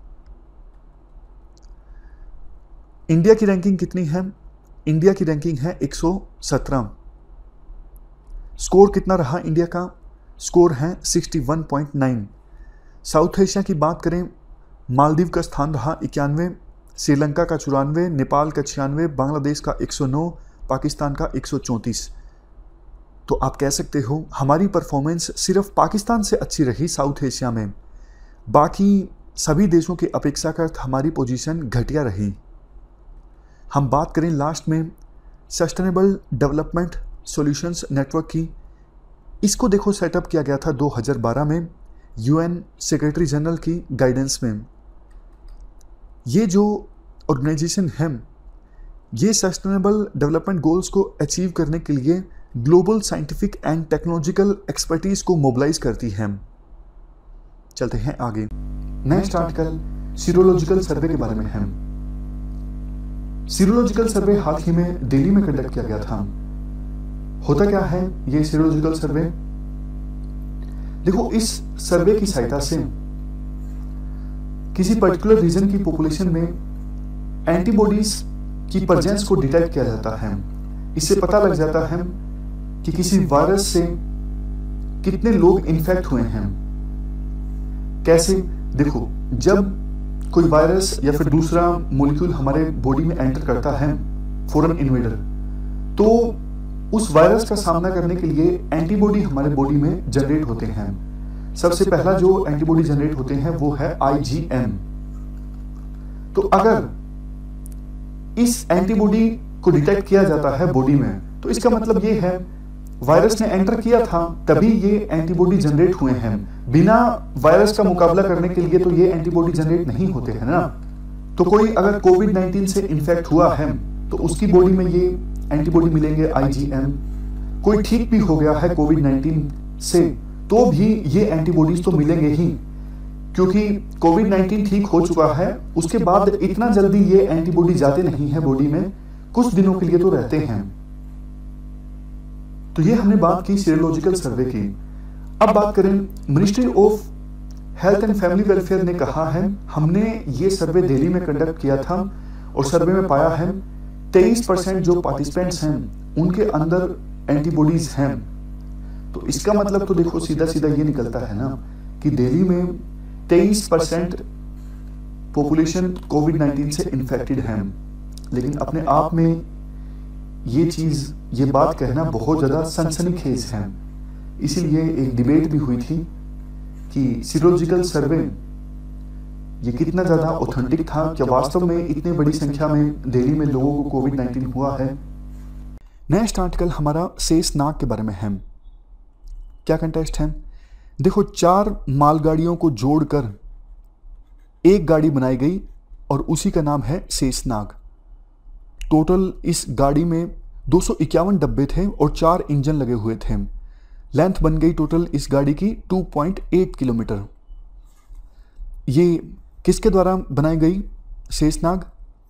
इंडिया की रैंकिंग कितनी है? इंडिया की रैंकिंग है 117। स्कोर कितना रहा इंडिया का? स्कोर है 61.9। साउथ एशिया की बात करें, मालदीव का स्थान रहा 91, श्रीलंका का 94, नेपाल का 96, बांग्लादेश का 109, पाकिस्तान का 134। तो आप कह सकते हो हमारी परफॉर्मेंस सिर्फ पाकिस्तान से अच्छी रही साउथ एशिया में, बाकी सभी देशों की अपेक्षाकृत हमारी पोजीशन घटिया रही। हम बात करें लास्ट में सस्टेनेबल डेवलपमेंट सॉल्यूशंस नेटवर्क की, इसको देखो सेटअप किया गया था 2012 में UN सेक्रेटरी जनरल की गाइडेंस में। ये जो ऑर्गेनाइजेशन है ये सस्टेनेबल डेवलपमेंट गोल्स को अचीव करने के लिए global scientific and technological expertise को मोबिलाइज करती है। चलते हैं आगे। नेक्स्ट आर्टिकल सीरोलॉजिकल सर्वे के बारे में है। सीरोलॉजिकल सर्वे हाल ही में दिल्ली में कंडक्ट किया गया था। होता क्या है ये सीरोलॉजिकल सर्वे? देखो इस सर्वे की सहायता से किसी पर्टिकुलर रीजन की पॉपुलेशन में एंटीबॉडीज की प्रेजेंस को डिटेक्ट किया जाता है। इससे पता लग जाता है कि किसी वायरस से कितने लोग इन्फेक्ट हुए हैं। कैसे? देखो जब कोई वायरस या फिर दूसरा मॉलिक्यूल हमारे बॉडी में एंटर करता है, फॉरेन इन्वेडर, तो उस वायरस का सामना करने के लिए एंटीबॉडी हमारे बॉडी में जनरेट होते हैं। सबसे पहला जो एंटीबॉडी जनरेट होते हैं वो है IgM। तो अगर इस एंटीबॉडी को डिटेक्ट किया जाता है बॉडी में तो इसका मतलब ये है वायरस ने एंटर किया था तभी ये एंटीबॉडी जनरेट हुए हैं। बिना वायरस का मुकाबला करने के लिए तो ये एंटीबॉडी जनरेट नहीं होते हैं ना। तो कोई अगर कोविड-19 से इन्फेक्ट हुआ है तो उसकी बॉडी में ये एंटीबॉडी मिलेंगे IgM। कोई ठीक भी हो गया है कोविड-19 से तो भी ये एंटीबॉडीज तो मिलेंगे ही, क्योंकि कोविड-19 ठीक हो चुका है उसके बाद इतना जल्दी ये एंटीबॉडी जाते नहीं है बॉडी में, कुछ दिनों के लिए तो रहते हैं। तो ये हमने बात की सीरोलॉजिकल सर्वे की। अब बात करें, ministry of health and family welfare ने कहा है, हमने ये सर्वे दिल्ली में कंडक्ट किया था और सर्वे में पाया है 23% जो पार्टिसिपेंट्स हैं उनके अंदर एंटीबॉडीज हैं। तो इसका मतलब तो देखो सीधा सीधा ये निकलता है ना कि दिल्ली में 23% पॉपुलेशन कोविड-19 से इन्फेक्टेड है। लेकिन अपने आप में ये बात कहना बहुत ज्यादा सनसनीखेज है। इसीलिए एक डिबेट भी हुई थी कि सीरोलॉजिकल सर्वे ये कितना ज्यादा ऑथेंटिक था, क्या वास्तव में इतनी बड़ी संख्या में दिल्ली में लोगों को कोविड-19 हुआ है। नेक्स्ट आर्टिकल हमारा शेषनाग के बारे में है। क्या कंटेस्ट है? देखो, 4 मालगाड़ियों को जोड़कर एक गाड़ी बनाई गई और उसी का नाम है शेषनाग। टोटल इस गाड़ी में 251 डब्बे थे और 4 इंजन लगे हुए थे। लेंथ बन गई टोटल इस गाड़ी की 2.8 किलोमीटर। ये किसके द्वारा बनाई गई शेषनाग?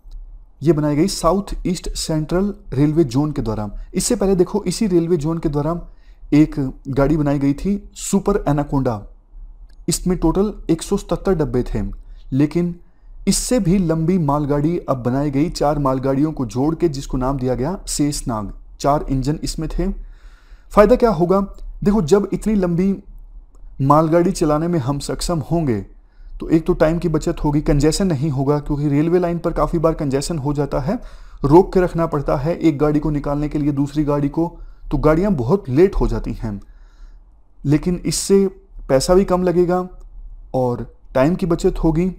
ये बनाई गई south east central railway zone के द्वारा। इससे पहले देखो इसी रेलवे जोन के द्वारा एक गाड़ी बनाई गई थी सुपर एनाकोंडा। इसमें टोटल 177 डब्बे थे, लेकिन इससे भी लंबी मालगाड़ी अब बनाई गई 4 मालगाड़ियों को जोड़ के, जिसको नाम दिया गया शेषनाग। 4 इंजन इसमें थे। फायदा क्या होगा? देखो, जब इतनी लंबी मालगाड़ी चलाने में हम सक्षम होंगे तो एक तो टाइम की बचत होगी, कंजेशन नहीं होगा, क्योंकि रेलवे लाइन पर काफ़ी बार कंजेशन हो जाता है, रोक के रखना पड़ता है एक गाड़ी को निकालने के लिए दूसरी गाड़ी को, तो गाड़ियाँ बहुत लेट हो जाती हैं। लेकिन इससे पैसा भी कम लगेगा और टाइम की बचत होगी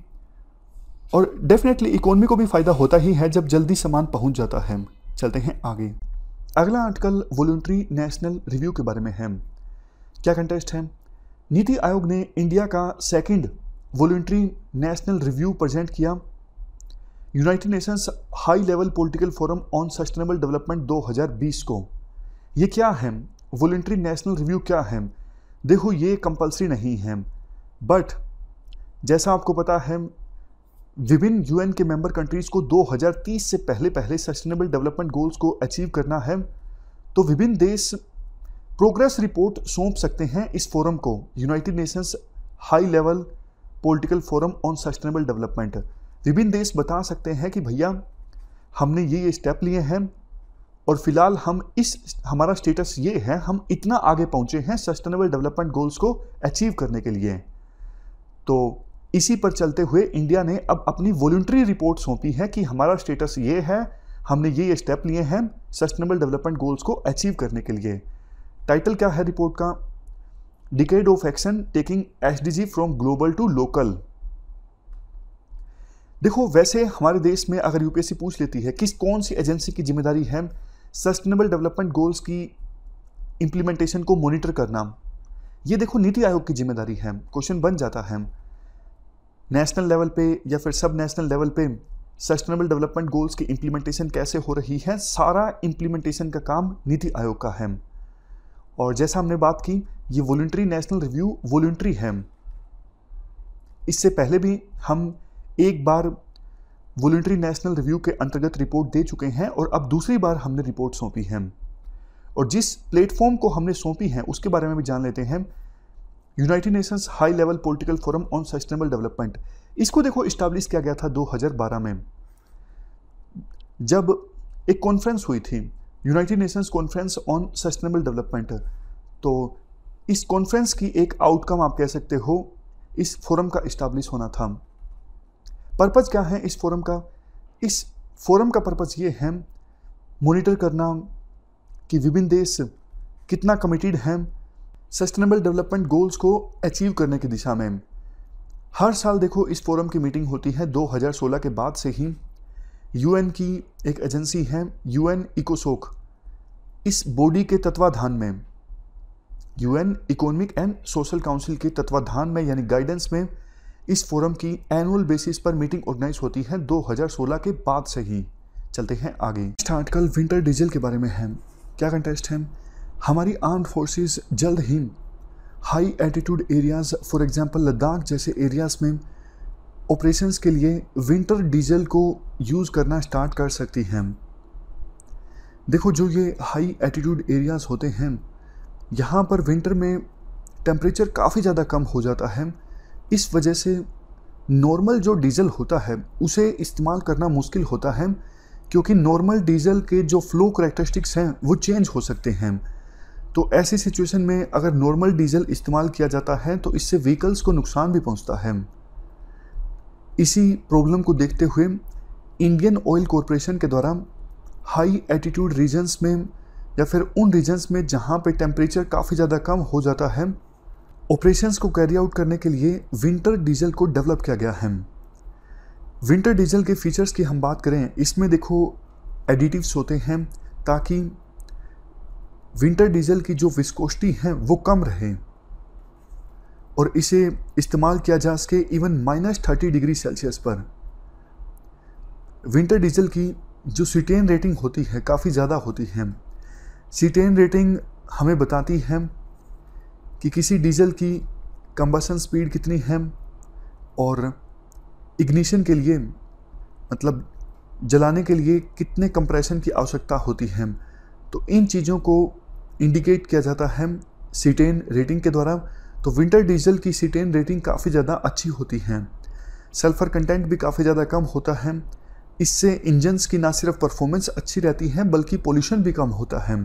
और डेफिनेटली इकोनॉमी को भी फायदा होता ही है जब जल्दी सामान पहुंच जाता है। चलते हैं आगे। अगला आर्टिकल वॉलंटरी नेशनल रिव्यू के बारे में है। क्या कंटेस्ट है? नीति आयोग ने इंडिया का 2nd voluntary national review present किया United Nations high level political forum on sustainable development 2020 को। ये क्या है? वॉलंटरी नेशनल रिव्यू क्या है? देखो, ये कंपल्सरी नहीं है, बट जैसा आपको पता है विभिन्न यूएन के मेंबर कंट्रीज को 2030 से पहले सस्टेनेबल डेवलपमेंट गोल्स को अचीव करना है, तो विभिन्न देश प्रोग्रेस रिपोर्ट सौंप सकते हैं इस फोरम को, United Nations high level political forum on sustainable development. विभिन्न देश बता सकते हैं कि भैया हमने ये स्टेप लिए हैं और फिलहाल हमारा स्टेटस ये है, हम इतना आगे पहुंचे हैं सस्टेनेबल डेवलपमेंट गोल्स को अचीव करने के लिए। तो इसी पर चलते हुए इंडिया ने अब अपनी वॉलंटरी रिपोर्ट सौंपी है कि हमारा स्टेटस ये है, हमने ये स्टेप लिए हैं सस्टेनेबल डेवलपमेंट गोल्स को अचीव करने के लिए। टाइटल क्या है रिपोर्ट का? Decade of action taking SDG from global to local. देखो, वैसे हमारे देश में अगर यूपीएससी पूछ लेती है कौन सी एजेंसी की जिम्मेदारी है सस्टेनेबल डेवलपमेंट गोल्स की इंप्लीमेंटेशन को मॉनिटर करना, ये देखो नीति आयोग की जिम्मेदारी है। क्वेश्चन बन जाता है नेशनल लेवल पे या फिर सब नेशनल लेवल पे सस्टेनेबल डेवलपमेंट गोल्स की इंप्लीमेंटेशन कैसे हो रही है, सारा इंप्लीमेंटेशन का काम नीति आयोग का है। और जैसा हमने बात की, ये वॉलंटरी नेशनल रिव्यू वॉलंटरी है। इससे पहले भी हम एक बार वॉलंटरी नेशनल रिव्यू के अंतर्गत रिपोर्ट दे चुके हैं और अब दूसरी बार हमने रिपोर्ट सौंपी है। और जिस प्लेटफॉर्म को हमने सौंपी है उसके बारे में भी जान लेते हैं। United Nations high level political forum on sustainable development, इसको देखो इस्टेब्लिश किया गया था 2012 में, जब एक कॉन्फ्रेंस हुई थी United Nations conference on sustainable development. तो इस कॉन्फ्रेंस की एक आउटकम आप कह सकते हो इस फोरम का इस्टेब्लिश होना था। पर्पज़ क्या है इस फोरम का? इस फोरम का पर्पज़ ये है मॉनिटर करना कि विभिन्न देश कितना कमिटेड हैं सस्टेनेबल डेवलपमेंट गोल्स को अचीव करने की दिशा में। हर साल देखो इस फोरम की मीटिंग होती है 2016 के बाद से ही। यूएन की एक एजेंसी है यूएन इकोसोक, इस बॉडी के तत्वाधान में, UN economic and social council के तत्वाधान में यानी गाइडेंस में इस फोरम की एनुअल बेसिस पर मीटिंग ऑर्गेनाइज होती है 2016 के बाद से ही। चलते हैं आगे। नेक्स्ट आर्टिकल विंटर डीजल के बारे में है। क्या कंटेस्ट है? हमारी आर्म्ड फोर्सेस जल्द ही high altitude areas for example Ladakh जैसे एरियाज में ऑपरेशंस के लिए विंटर डीजल को यूज़ करना स्टार्ट कर सकती हैं। देखो, जो ये हाई एल्टीट्यूड एरियाज होते हैं, यहाँ पर विंटर में टेम्परेचर काफ़ी ज़्यादा कम हो जाता है। इस वजह से नॉर्मल जो डीजल होता है उसे इस्तेमाल करना मुश्किल होता है, क्योंकि नॉर्मल डीजल के जो फ्लो करैक्टरिस्टिक्स हैं वो चेंज हो सकते हैं। तो ऐसी सिचुएशन में अगर नॉर्मल डीजल इस्तेमाल किया जाता है तो इससे व्हीकल्स को नुकसान भी पहुंचता है। इसी प्रॉब्लम को देखते हुए इंडियन ऑयल कॉरपोरेशन के द्वारा हाई एल्टीट्यूड रीजन्स में या फिर उन रीजन्स में जहां पे टेम्परेचर काफ़ी ज़्यादा कम हो जाता है, ऑपरेशंस को कैरी आउट करने के लिए विंटर डीजल को डेवलप किया गया है। विंटर डीजल के फीचर्स की हम बात करें, इसमें देखो एडिटिव्स होते हैं ताकि विंटर डीजल की जो विस्कोसिटी है वो कम रहे और इसे इस्तेमाल किया जा सके इवन -30 डिग्री सेल्सियस पर। विंटर डीजल की जो सीटेन रेटिंग होती है काफ़ी ज़्यादा होती है। सीटेन रेटिंग हमें बताती है कि किसी डीजल की कंबसन स्पीड कितनी है और इग्निशन के लिए मतलब जलाने के लिए कितने कंप्रेशन की आवश्यकता होती है। तो इन चीज़ों को इंडिकेट किया जाता है सीटेन रेटिंग के द्वारा। तो विंटर डीजल की सीटेन रेटिंग काफ़ी ज़्यादा अच्छी होती है। सल्फर कंटेंट भी काफ़ी ज़्यादा कम होता है। इससे इंजन्स की ना सिर्फ परफॉर्मेंस अच्छी रहती है बल्कि पोल्यूशन भी कम होता है।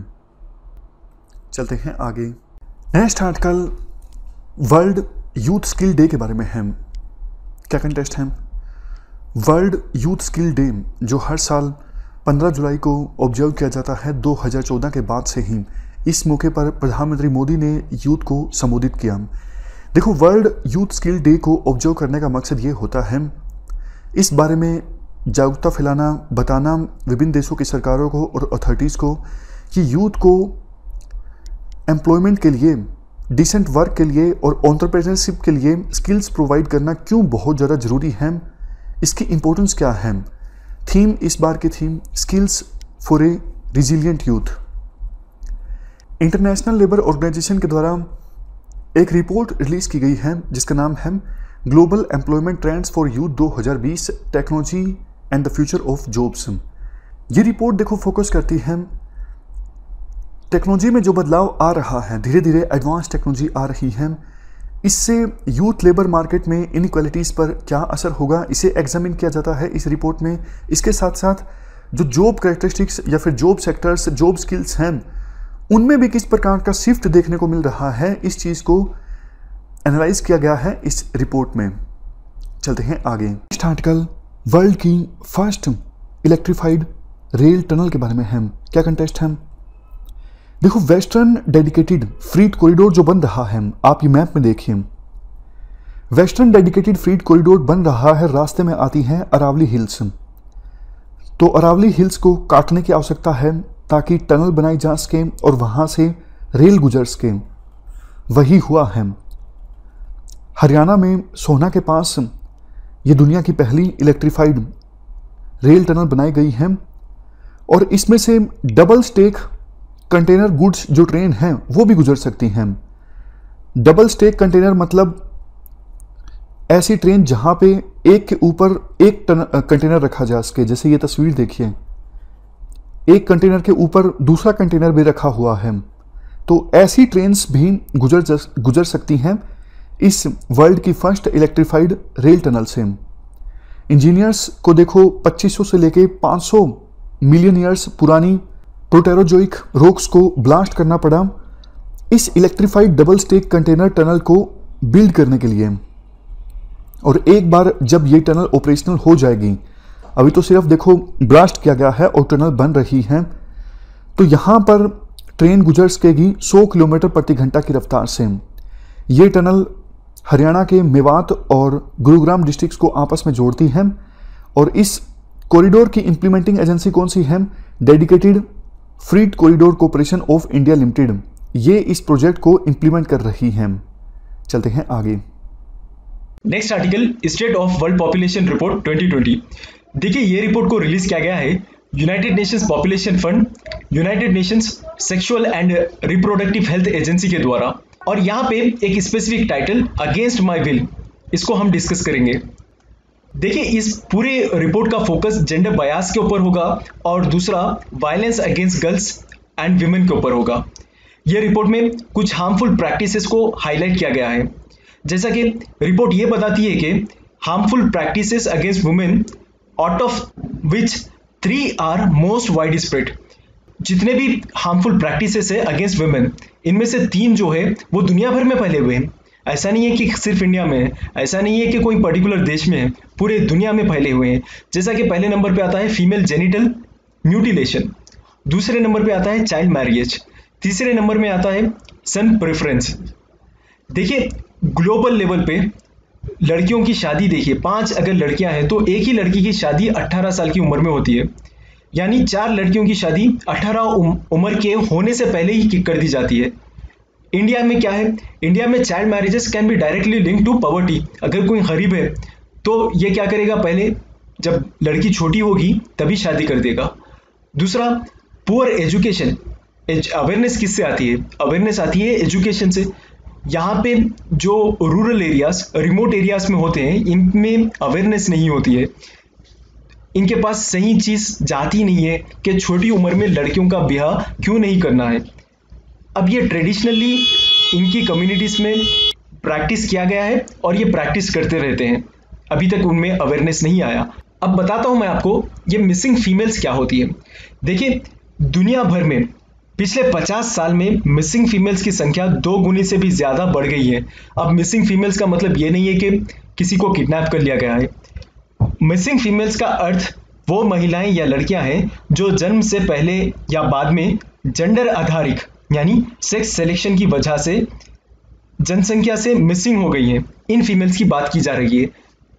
चलते हैं आगे। Next article world youth skill day के बारे में है। क्या कंटेस्ट है? वर्ल्ड यूथ स्किल डे जो हर साल 15 जुलाई को ऑब्जर्व किया जाता है 2014 के बाद से ही, इस मौके पर प्रधानमंत्री मोदी ने यूथ को संबोधित किया। देखो, वर्ल्ड यूथ स्किल डे को ऑब्जर्व करने का मकसद ये होता है इस बारे में जागरूकता फैलाना, बताना विभिन्न देशों की सरकारों को और अथॉरिटीज़ को कि यूथ को एम्प्लॉयमेंट के लिए, डिसेंट वर्क के लिए और एंटरप्रेन्योरशिप के लिए स्किल्स प्रोवाइड करना क्यों बहुत ज़्यादा ज़रूरी है, इसकी इम्पोर्टेंस क्या है। थीम इस बार की theme skills for a resilient youth. International labour organisation के द्वारा एक रिपोर्ट रिलीज़ की गई है जिसका नाम है global employment trends for youth 2020 technology and the future of jobs. ये रिपोर्ट देखो फोकस करती है टेक्नोलॉजी में जो बदलाव आ रहा है, धीरे धीरे एडवांस टेक्नोलॉजी आ रही है, इससे यूथ लेबर मार्केट में इनइक्वालिटीज़ पर क्या असर होगा, इसे एग्जामिन किया जाता है इस रिपोर्ट में। इसके साथ साथ जो जॉब कैरेक्टरिस्टिक्स या फिर जॉब सेक्टर्स, जॉब स्किल्स हैं, उनमें भी किस प्रकार का शिफ्ट देखने को मिल रहा है, इस चीज़ को एनालाइज किया गया है इस रिपोर्ट में। चलते हैं आगे। नेक्स्ट आर्टिकल वर्ल्ड की फर्स्ट इलेक्ट्रीफाइड रेल टनल के बारे में है। क्या कंटेस्ट है? देखो, वेस्टर्न डेडिकेटेड फ्रीट कॉरिडोर जो बन रहा है, आप ये मैप में देखिए, वेस्टर्न डेडिकेटेड फ्रीट कॉरिडोर बन रहा है, रास्ते में आती है अरावली हिल्स। तो अरावली हिल्स को काटने की आवश्यकता है ताकि टनल बनाई जा सके और वहां से रेल गुजर सके। वही हुआ है हरियाणा में सोहना के पास, ये दुनिया की पहली इलेक्ट्रीफाइड रेल टनल बनाई गई है और इसमें से डबल स्टेक कंटेनर गुड्स जो ट्रेन हैं वो भी गुजर सकती हैं। डबल स्टेक कंटेनर मतलब ऐसी ट्रेन जहां पे एक के ऊपर एक कंटेनर रखा जा सके। जैसे ये तस्वीर देखिए, एक कंटेनर के ऊपर दूसरा कंटेनर भी रखा हुआ है। तो ऐसी ट्रेन्स भी गुजर सकती हैं इस वर्ल्ड की फर्स्ट इलेक्ट्रीफाइड रेल टनल से। इंजीनियर्स को देखो 2500 से लेके 500 मिलियन ईयर्स पुरानी प्रोटेरोजोइक रॉक्स को ब्लास्ट करना पड़ा इस electrified double stack container tunnel को बिल्ड करने के लिए। और एक बार जब ये टनल ऑपरेशनल हो जाएगी, अभी तो सिर्फ देखो ब्लास्ट किया गया है और टनल बन रही है, तो यहाँ पर ट्रेन गुजर सकेगी 100 किलोमीटर प्रति घंटा की रफ्तार से। ये टनल हरियाणा के मेवात और गुरुग्राम डिस्ट्रिक्ट्स को आपस में जोड़ती है। और इस कॉरिडोर की इंप्लीमेंटिंग एजेंसी कौन सी है? Dedicated freight corridor corporation of India limited ये इस प्रोजेक्ट को इंप्लीमेंट कर रही है। चलते हैं आगे। Next article, state of world population report 2020। देखिए ये रिपोर्ट को रिलीज किया गया है United Nations population fund, United Nations sexual and reproductive health agency के द्वारा, और यहाँ पे एक specific title against my will, इसको हम डिस्कस करेंगे। देखिए इस पूरे रिपोर्ट का फोकस जेंडर बायस के ऊपर होगा और दूसरा violence against girls and women के ऊपर होगा। यह रिपोर्ट में कुछ हार्मफुल प्रैक्टिसेस को हाईलाइट किया गया है। जैसा कि रिपोर्ट ये बताती है कि harmful practices against women out of which 3 are most widespread. जितने भी हार्मफुल प्रैक्टिसेस है अगेंस्ट वुमेन, इनमें से 3 जो है वो दुनिया भर में फैले हुए हैं। ऐसा नहीं है कि सिर्फ इंडिया में है, ऐसा नहीं है कि कोई पर्टिकुलर देश में है, पूरे दुनिया में फैले हुए हैं। जैसा कि पहले नंबर पे आता है फीमेल जेनिटल म्यूटिलेशन, दूसरे नंबर पे आता है चाइल्ड मैरिज, तीसरे नंबर में आता है सन प्रेफरेंस। देखिए ग्लोबल लेवल पे लड़कियों की शादी, देखिए 5 अगर लड़कियां हैं तो एक ही लड़की की शादी 18 साल की उम्र में होती है, यानी 4 लड़कियों की शादी 18 उम्र के होने से पहले ही कर दी जाती है। इंडिया में क्या है, इंडिया में child marriages can be directly link to poverty. अगर कोई गरीब है तो ये क्या करेगा, पहले जब लड़की छोटी होगी तभी शादी कर देगा। दूसरा पुअर एजुकेशन, अवेयरनेस किससे आती है, अवेयरनेस आती है एजुकेशन से। यहाँ पे जो रूरल एरियाज, रिमोट एरियाज में होते हैं, इनमें अवेयरनेस नहीं होती है, इनके पास सही चीज जाती नहीं है कि छोटी उम्र में लड़कियों का ब्याह क्यों नहीं करना है। अब ये ट्रेडिशनली इनकी कम्युनिटीज में प्रैक्टिस किया गया है और ये प्रैक्टिस करते रहते हैं, अभी तक उनमें अवेयरनेस नहीं आया। अब बताता हूं मैं आपको ये मिसिंग फीमेल्स क्या होती है। देखिए दुनिया भर में पिछले 50 साल में मिसिंग फीमेल्स की संख्या 2 गुनी से भी ज्यादा बढ़ गई है। अब मिसिंग फीमेल्स का मतलब ये नहीं है कि किसी को किडनैप कर लिया गया है। मिसिंग फीमेल्स का अर्थ वो महिलाएं या लड़कियां हैं जो जन्म से पहले या बाद में जेंडर आधारित यानी सेक्स सिलेक्शन की वजह से जनसंख्या से मिसिंग हो गई हैं। इन फीमेल्स की बात की जा रही है।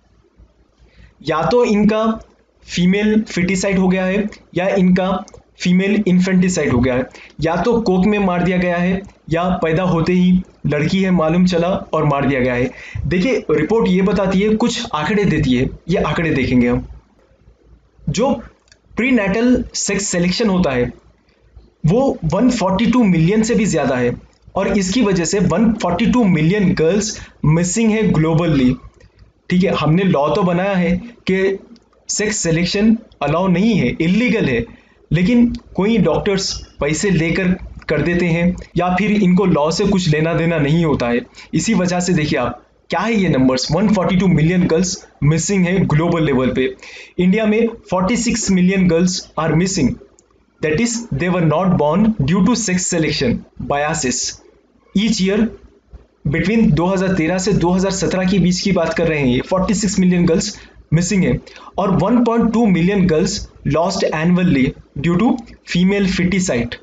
या तो इनका फीमेल फिटिसाइड हो गया है या इनका फीमेल इन्फेंटिसाइड हो गया है, या तो कोक में मार दिया गया है या पैदा होते ही लड़की है मालूम चला और मार दिया गया है। देखिए रिपोर्ट ये बताती है, कुछ आंकड़े देती है, ये आंकड़े देखेंगे हम। जो प्रीनेटल सेक्स सिलेक्शन होता है वो 142 मिलियन से भी ज्यादा है और इसकी वजह से 142 मिलियन गर्ल्स मिसिंग है ग्लोबली। ठीक है, हमने लॉ तो बनाया है कि सेक्स सिलेक्शन अलाउ नहीं है, इलीगल है, लेकिन कोई डॉक्टर्स पैसे लेकर कर देते हैं या फिर इनको लॉ से कुछ लेना देना नहीं होता है। इसी वजह से देखिए आप क्या है ये नंबर्स, 142 मिलियन गर्ल्स मिसिंग है ग्लोबल लेवल पे। इंडिया में 46 million girls are missing, that is they were not born due to sex selection biases. Each year between 2013 से 2017 के बीच की बात कर रहे हैं, ये 46 मिलियन गर्ल्स मिसिंग है और 1.2 million girls lost annually due to female foeticide.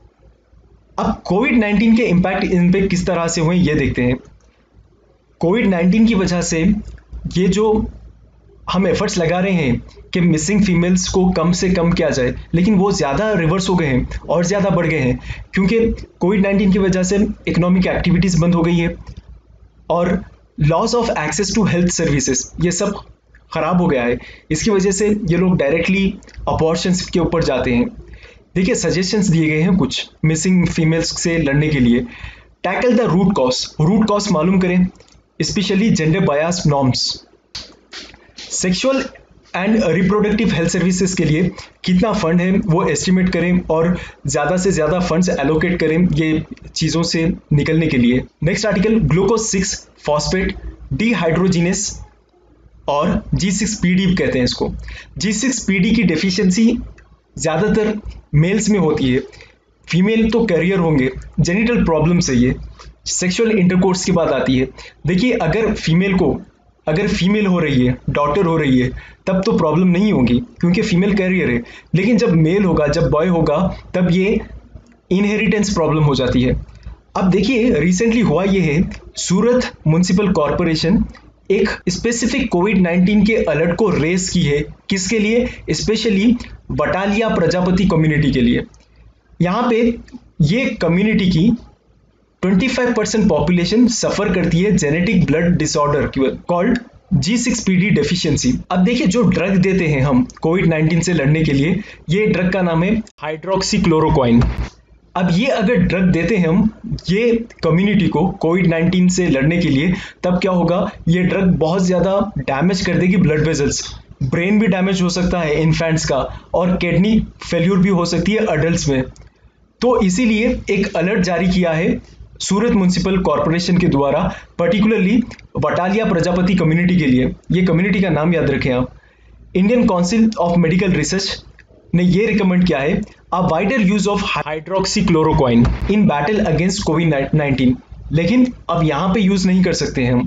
अब कोविड-19 के इंपैक्ट इन पे किस तरह से हुए ये देखते हैं। कोविड-19 की वजह से ये जो हम एफर्ट्स लगा रहे हैं कि मिसिंग फीमेल्स को कम से कम किया जाए, लेकिन वो ज़्यादा रिवर्स हो गए हैं और ज़्यादा बढ़ गए हैं क्योंकि कोविड-19 की वजह से इकोनॉमिक एक्टिविटीज़ बंद हो गई है और loss of access to health services ये सब खराब हो गया है। इसकी वजह से ये लोग डायरेक्टली अबॉर्शंस के ऊपर जाते हैं। देखिए सजेशंस दिए गए हैं कुछ मिसिंग फीमेल्स से लड़ने के लिए। टैकल द रूट कॉज मालूम करें, specially gender bias norms. Sexual and reproductive health services के लिए कितना फंड है वो एस्टिमेट करें और ज़्यादा से ज़्यादा फंड्स एलोकेट करें ये चीज़ों से निकलने के लिए। Next article, glucose 6 phosphate dehydrogenase और G6PD कहते हैं इसको। G6PD की डेफिशिएंसी ज़्यादातर मेल्स में होती है, फीमेल तो कैरियर होंगे। जेनिटल प्रॉब्लम से ये सेक्सुअल इंटरकोर्स की बात आती है। देखिए अगर फीमेल हो रही है, डॉटर हो रही है, तब तो प्रॉब्लम नहीं होगी क्योंकि फीमेल कैरियर है, लेकिन जब मेल होगा, जब बॉय होगा, तब ये इनहेरिटेंस प्रॉब्लम हो जाती है। अब देखिए रिसेंटली हुआ ये है, सूरत म्युनिसिपल कॉरपोरेशन एक स्पेसिफिक कोविड-19 के अलर्ट को रेस की है। किसके लिए? स्पेशली बटालिया प्रजापति कम्युनिटी के लिए। यहाँ पे ये कम्युनिटी की 25% पॉपुलेशन सफर करती है genetic blood disorder called G6PD deficiency. अब देखिए, जो ड्रग देते हैं हम कोविड-19 से लड़ने के लिए, ये ड्रग का नाम है हाइड्रोक्सीक्लोरोक्वाइन। अब ये अगर ड्रग देते हैं हम ये कम्युनिटी को कोविड-19 से लड़ने के लिए, तब क्या होगा, ये ड्रग बहुत ज़्यादा डैमेज कर देगी ब्लड वेजल्स, ब्रेन भी डैमेज हो सकता है इन्फेंट्स का, और किडनी फेल्यूर भी हो सकती है अडल्ट्स में। तो इसीलिए एक अलर्ट जारी किया है सूरत म्युनिसिपल कॉरपोरेशन के द्वारा, पर्टिकुलरली वटालिया प्रजापति कम्युनिटी के लिए। ये कम्युनिटी का नाम याद रखें आप। Indian Council of Medical Research ने ये रिकमेंड किया है a wider use of hydroxychloroquine in battle against कोविड-19, लेकिन अब यहां पे यूज नहीं कर सकते हैं हम।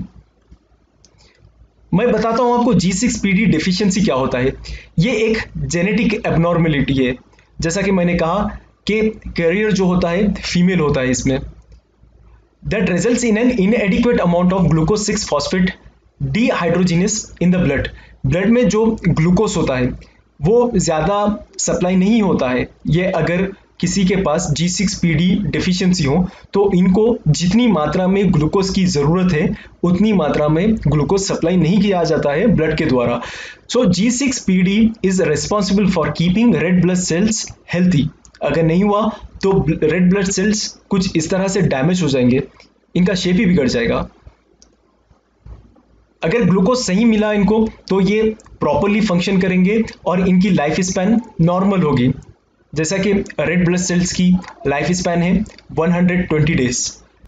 मैं बताता हूं आपको G6PD डेफिशिएंसी क्या होता है। ये एक जेनेटिक एबनॉर्मेलिटी है, जैसा कि मैंने कहा कि कैरियर जो होता है फीमेल होता है इसमें, that results in an inadequate amount of glucose 6-phosphate dehydrogenase in the blood। Blood में जो ग्लूकोज होता है वो ज़्यादा सप्लाई नहीं होता है। ये अगर किसी के पास G6PD डेफिशिएंसी हो तो इनको जितनी मात्रा में ग्लूकोज की ज़रूरत है उतनी मात्रा में ग्लूकोज सप्लाई नहीं किया जाता है ब्लड के द्वारा। So G6PD is responsible for keeping red blood cells healthy. अगर नहीं हुआ तो रेड ब्लड सेल्स कुछ इस तरह से डैमेज हो जाएंगे, इनका शेप ही बिगड़ जाएगा। अगर ग्लूकोज सही मिला इनको तो ये प्रॉपरली फंक्शन करेंगे और इनकी लाइफ स्पैन नॉर्मल होगी, जैसा कि रेड ब्लड सेल्स की लाइफ स्पैन है 120 डेज।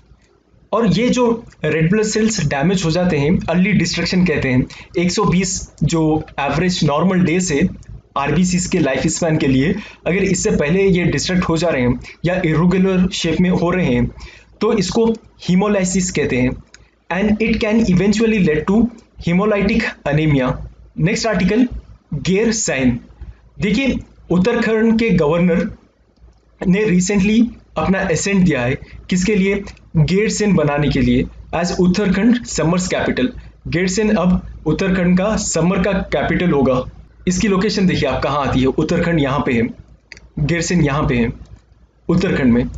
और ये जो रेड ब्लड सेल्स डैमेज हो जाते हैं, अर्ली डिस्ट्रक्शन कहते हैं। 120 जो एवरेज नॉर्मल डेज है आरबीसीज के लाइफ स्पैन के लिए, अगर इससे पहले ये डिस्ट्रक्ट हो जा रहे हैं या इरेगुलर शेप में हो रहे हैं तो इसको हीमोलाइसिस कहते हैं, and it can eventually lead to haemolytic anaemia. Next article, Gairsain. देखिए, उत्तराखंड के गवर्नर ने रिसेंटली अपना एसेंट दिया है, किसके लिए, गैरसैंण बनाने के लिए, as Uttarakhand summer's capital. Gairsain अब उत्तराखंड का समर का कैपिटल होगा। इसकी लोकेशन देखिए आप कहाँ आती है, उत्तराखंड यहाँ पे है, गैरसैंण यहाँ पे है उत्तराखंड में।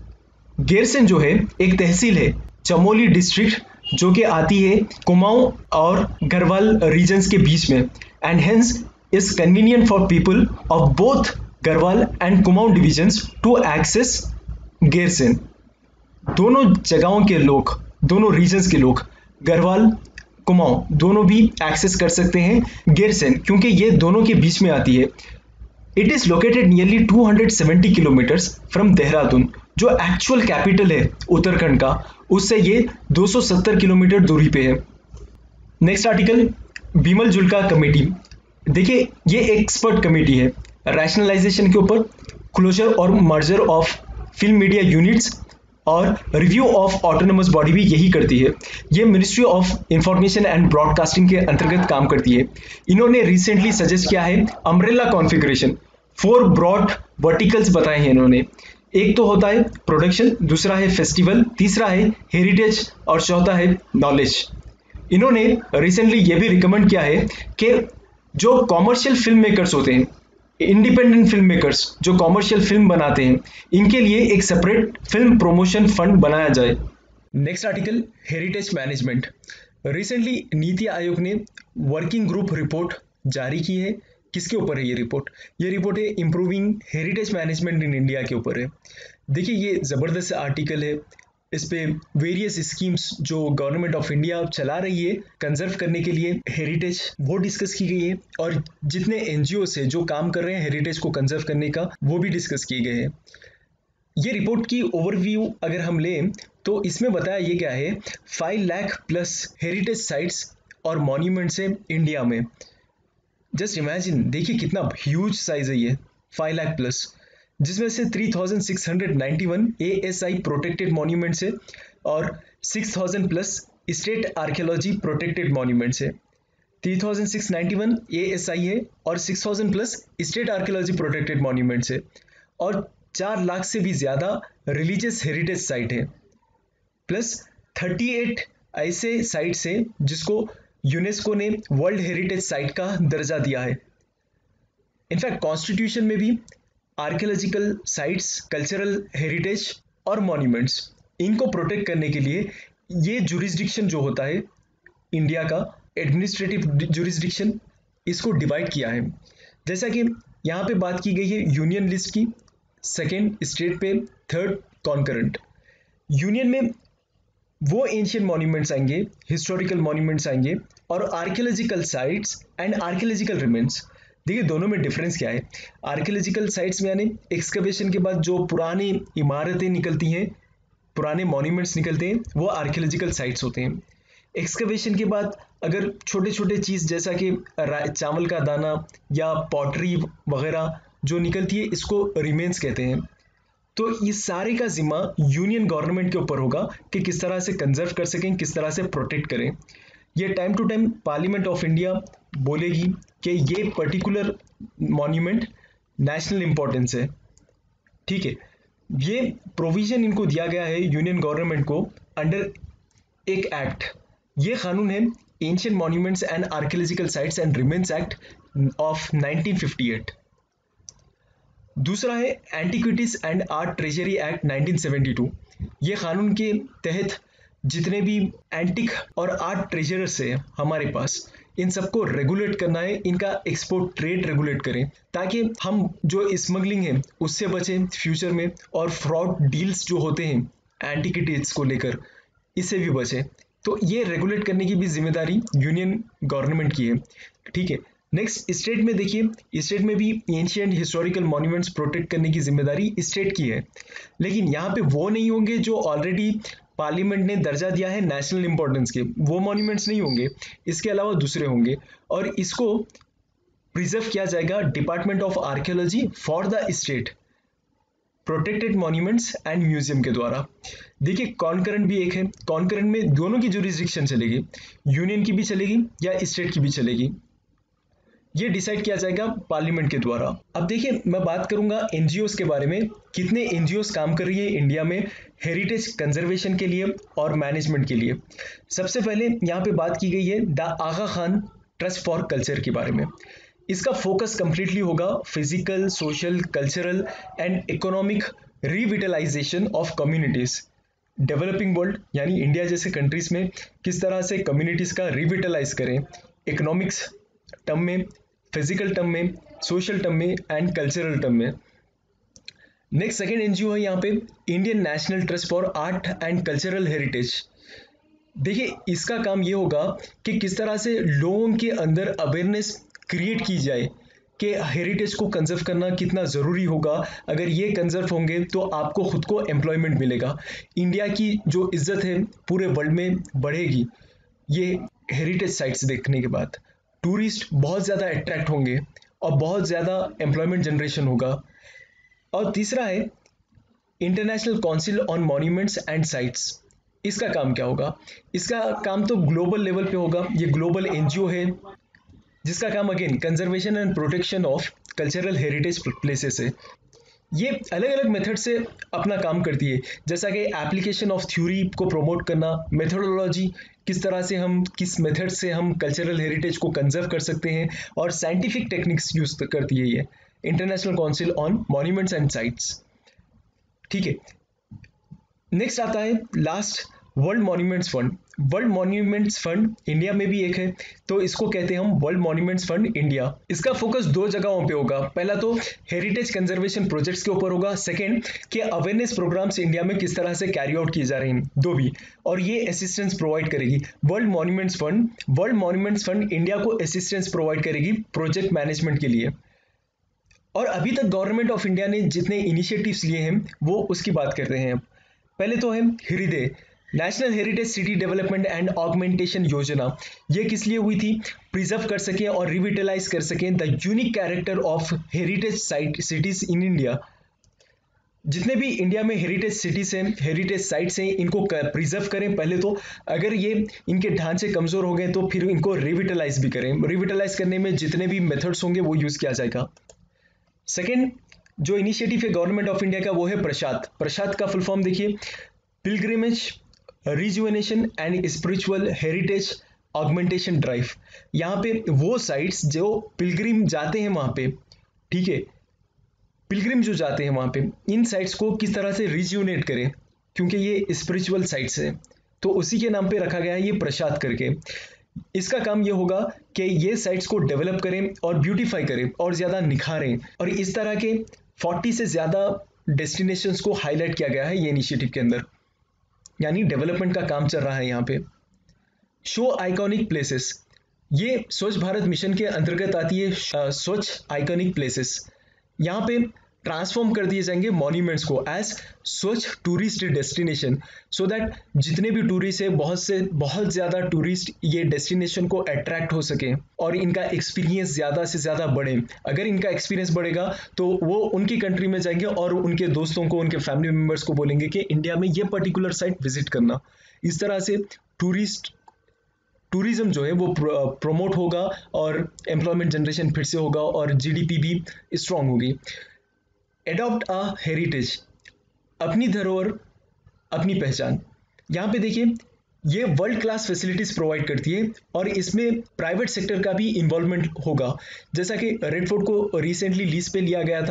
गैरसैंण जो है एक तहसील है चमोली डिस्ट्रिक्ट, जो कि आती है कुमाऊं और गढ़वाल रीजन्स के बीच में, and hence is convenient for people of both Garhwal and Kumaon divisions to access Gairsain. दोनों जगहों के लोग, दोनों रीजन्स के लोग, गढ़वाल कुमाऊं दोनों भी एक्सेस कर सकते हैं गैरसैंण, क्योंकि ये दोनों के बीच में आती है। It is located nearly 270 kilometres from Dehradun, जो एक्चुअल कैपिटल है उत्तराखंड का, उससे ये 270 किलोमीटर दूरी पे है। Next article, Bimal Julka committee. देखिए, ये एक्सपर्ट कमेटी है रैशनलाइजेशन के ऊपर, क्लोजर और merger of film media units और रिव्यू ऑफ ऑटोनोमस बॉडी भी यही करती है। ये ministry of information and broadcasting के अंतर्गत काम करती है। इन्होंने रिसेंटली सजेस्ट किया है अम्ब्रेला कॉन्फ़िगरेशन, 4 ब्रॉड वर्टिकल्स बताए हैं इन्होंने। एक तो होता है प्रोडक्शन, दूसरा है फेस्टिवल, तीसरा है हेरिटेज और चौथा है नॉलेज। इन्होंने रिसेंटली ये भी रिकमेंड किया है कि जो कॉमर्शियल फिल्म मेकर्स होते हैं, इंडिपेंडेंट फिल्म मेकर्स जो कॉमर्शियल फिल्म बनाते हैं, इनके लिए एक सेपरेट फिल्म प्रमोशन फंड बनाया जाए। Next article, heritage management. Recently Niti Aayog ने वर्किंग ग्रुप रिपोर्ट जारी की है। किसके ऊपर है ये रिपोर्ट? ये रिपोर्ट है improving heritage management in India के ऊपर है। देखिए, ये ज़बरदस्त आर्टिकल है। इस पे वेरियस स्कीम्स जो गवर्नमेंट ऑफ इंडिया चला रही है कंजर्व करने के लिए हेरिटेज, वो डिस्कस की गई है, और जितने एनजीओ से जो काम कर रहे हैं हेरिटेज को कंजर्व करने का, वो भी डिस्कस किए गए हैं। ये रिपोर्ट की ओवरव्यू अगर हम लें तो इसमें बताया ये क्या है, 5 लाख प्लस हेरिटेज साइट्स और मॉन्यूमेंट्स है इंडिया में। जस्ट इमेजिन, देखिए कितना ह्यूज साइज है ये, 5 लाख प्लस, जिसमें से 3691 ASI प्रोटेक्टेड मॉन्यूमेंट्स है और 6000 plus state archaeology protected monuments है। 3691 ASI है और 6000 plus state archaeology protected monuments है, और 4 लाख से भी ज़्यादा रिलीजियस हेरिटेज साइट है, प्लस 38 ऐसे साइट्स हैं जिसको यूनेस्को ने वर्ल्ड हेरिटेज साइट का दर्जा दिया है। इनफैक्ट कॉन्स्टिट्यूशन में भी आर्कियोलॉजिकल साइट्स, कल्चरल हेरिटेज और मॉन्यूमेंट्स, इनको प्रोटेक्ट करने के लिए ये जुरिस्डिक्शन जो होता है इंडिया का एडमिनिस्ट्रेटिव जुरिस्डिक्शन, इसको डिवाइड किया है। जैसा कि यहाँ पे बात की गई है यूनियन लिस्ट की, सेकेंड स्टेट पे, थर्ड कॉन्करेंट। यूनियन में वो एंशियंट मॉन्यूमेंट्स आएंगे, हिस्टोरिकल मॉन्यूमेंट्स आएंगे, और archaeological sites and archaeological remains. देखिए दोनों में डिफरेंस क्या है। आर्कियोलॉजिकल साइट्स में यानी एक्सकवेशन के बाद जो पुरानी इमारतें निकलती हैं, पुराने मॉन्यूमेंट्स निकलते हैं, वो आर्कियोलॉजिकल साइट्स होते हैं। एक्सकवेशन के बाद अगर छोटे छोटे चीज़ जैसा कि चावल का दाना या पॉटरी वगैरह जो निकलती है, इसको रिमेन्स कहते हैं। तो इस सारे का जिम्मा यूनियन गवर्नमेंट के ऊपर होगा कि किस तरह से कंजर्व कर सकें, किस तरह से प्रोटेक्ट करें। ये time to time parliament of India बोलेगी कि ये पर्टिकुलर मॉन्यूमेंट नेशनल इंपॉर्टेंस है, ठीक है। ये प्रोविजन इनको दिया गया है यूनियन गवर्नमेंट को अंडर एक एक्ट। ये कानून है ancient monuments and archaeological sites and remains act of 1958। दूसरा है antiquities and art treasury act 1972। ये कानून के तहत जितने भी एंटिक और आर्ट ट्रेजरर्स है हमारे पास, इन सबको रेगुलेट करना है, इनका एक्सपोर्ट ट्रेड रेगुलेट करें, ताकि हम जो स्मगलिंग है उससे बचें फ्यूचर में, और फ्रॉड डील्स जो होते हैं एंटिक्विटीज को लेकर, इससे भी बचें। तो ये रेगुलेट करने की भी जिम्मेदारी यूनियन गवर्नमेंट की है, ठीक है। नेक्स्ट स्टेट में देखिए, स्टेट में भी एंशिएंट हिस्टोरिकल मॉन्यूमेंट्स प्रोटेक्ट करने की जिम्मेदारी स्टेट की है, लेकिन यहाँ पे वो नहीं होंगे जो ऑलरेडी पार्लियामेंट ने दर्जा दिया है नेशनल इंपॉर्टेंस के, वो मॉन्यूमेंट्स नहीं होंगे, इसके अलावा दूसरे होंगे, और इसको प्रिजर्व किया जाएगा department of archaeology for the state protected monuments and museum के द्वारा। देखिए कॉन्करेंट भी एक है, कॉन्करेंट में दोनों की जुरिस्डिक्शन चलेगी, यूनियन की भी चलेगी या स्टेट की भी चलेगी, ये डिसाइड किया जाएगा पार्लियामेंट के द्वारा। अब देखिए मैं बात करूंगा एनजीओस के बारे में, कितने एनजीओस काम कर रही है इंडिया में हेरिटेज कंजर्वेशन के लिए और मैनेजमेंट के लिए। सबसे पहले यहाँ पे बात की गई है the Aga Khan trust for culture के बारे में। इसका फोकस कंप्लीटली होगा physical, social, cultural and economic revitalisation of communities. Developing world यानी इंडिया जैसे कंट्रीज में किस तरह से कम्युनिटीज का रिविटलाइज करें, इकोनॉमिक्स टर्म में, फिजिकल टर्म में, सोशल टर्म में एंड कल्चरल टर्म में। नेक्स्ट सेकेंड एनजीओ है यहाँ पे Indian national trust for art and cultural heritage. देखिए इसका काम ये होगा कि किस तरह से लोगों के अंदर अवेयरनेस क्रिएट की जाए कि हेरिटेज को कंजर्व करना कितना ज़रूरी होगा। अगर ये कंजर्व होंगे तो आपको खुद को एम्प्लॉयमेंट मिलेगा, इंडिया की जो इज्जत है पूरे वर्ल्ड में बढ़ेगी। ये हेरिटेज साइट्स देखने के बाद टूरिस्ट बहुत ज़्यादा अट्रैक्ट होंगे और बहुत ज़्यादा एम्प्लॉयमेंट जनरेशन होगा। और तीसरा है international council on monuments and sites. इसका काम क्या होगा? इसका काम तो ग्लोबल लेवल पे होगा। ये ग्लोबल एनजीओ है जिसका काम again conservation and protection of cultural heritage places है। ये अलग अलग मेथड से अपना काम करती है, जैसा कि एप्लीकेशन ऑफ थ्योरी को प्रमोट करना, मेथोडोलॉजी किस तरह से हम किस मेथड से हम कल्चरल हेरिटेज को कंजर्व कर सकते हैं, और साइंटिफिक टेक्निक्स यूज करती है ये international council on monuments and sites. ठीक है, नेक्स्ट आता है last world monuments fund. World monuments fund India में भी एक है, तो इसको कहते हैं हम वर्ल्ड मॉन्यूमेंट्स फंड इंडिया। इसका फोकस दो जगहों पे होगा। पहला तो हेरिटेज कंजर्वेशन प्रोजेक्ट्स के ऊपर होगा, सेकंड कि अवेयरनेस प्रोग्राम्स इंडिया में किस तरह से कैरी आउट किए जा रहे हैं, दो भी, और ये असिस्टेंस प्रोवाइड करेगी वर्ल्ड मॉन्यूमेंट्स फंड इंडिया को असिस्टेंस प्रोवाइड करेगी प्रोजेक्ट मैनेजमेंट के लिए। और अभी तक गवर्नमेंट ऑफ इंडिया ने जितने इनिशिएटिव्स लिए हैं वो उसकी बात करते हैं। पहले तो है Hriday, national heritage city development and augmentation योजना। ये किस लिए हुई थी? प्रिजर्व कर सकें और रिविटलाइज कर सकें the unique character of heritage cities in India. जितने भी इंडिया में हेरिटेज सिटीज हैं, हेरिटेज साइट्स हैं, इनको प्रिजर्व करें पहले तो। अगर ये इनके ढांचे कमजोर हो गए तो फिर इनको रिविटलाइज भी करें। रिविटलाइज करने में जितने भी मेथड्स होंगे वो यूज किया जाएगा। सेकेंड जो इनिशिएटिव है गवर्नमेंट ऑफ इंडिया का वो है प्रसाद। प्रसाद का फुल फॉर्म देखिए, pilgrimage rejuvenation and spiritual heritage augmentation drive. यहाँ पे वो साइट्स जो पिलग्रिम जाते हैं वहाँ पे, ठीक है, पिलग्रिम जो जाते हैं वहाँ पे इन साइट्स को किस तरह से रिज्यूनेट करें, क्योंकि ये स्पिरिचुअल साइट्स है, तो उसी के नाम पे रखा गया है ये प्रसाद करके। इसका काम ये होगा कि ये साइट्स को डेवलप करें और ब्यूटीफाई करें और ज़्यादा निखारें, और इस तरह के 40 से ज़्यादा डेस्टिनेशंस को हाईलाइट किया गया है ये इनिशिएटिव के अंदर, यानी डेवलपमेंट का काम चल रहा है यहाँ पे। शो आइकॉनिक प्लेसेस, ये स्वच्छ भारत मिशन के अंतर्गत आती है स्वच्छ आइकॉनिक प्लेसेस। यहाँ पे ट्रांसफॉर्म कर दिए जाएंगे मॉन्यूमेंट्स को एज स्वच्छ टूरिस्ट डेस्टिनेशन, सो दैट जितने भी टूरिस्ट है बहुत ज़्यादा टूरिस्ट ये डेस्टिनेशन को अट्रैक्ट हो सके और इनका एक्सपीरियंस ज़्यादा से ज़्यादा बढ़े। अगर इनका एक्सपीरियंस बढ़ेगा तो वो उनकी कंट्री में जाएंगे और उनके दोस्तों को, उनके फैमिली मेम्बर्स को बोलेंगे कि इंडिया में ये पर्टिकुलर साइट विजिट करना। इस तरह से टूरिज्म जो है वो प्रमोट होगा और एम्प्लॉयमेंट जनरेशन फिर से होगा और जीडीपी भी स्ट्रांग होगी। एडॉप्ट अ हेरिटेज, अपनी धरोहर अपनी पहचान। यहाँ पे देखिए ये वर्ल्ड क्लास फैसिलिटीज प्रोवाइड करती है और इसमें प्राइवेट सेक्टर का भी इन्वॉल्वमेंट होगा। जैसा कि रेड फोर्ट को रिसेंटली लीज पे लिया गया था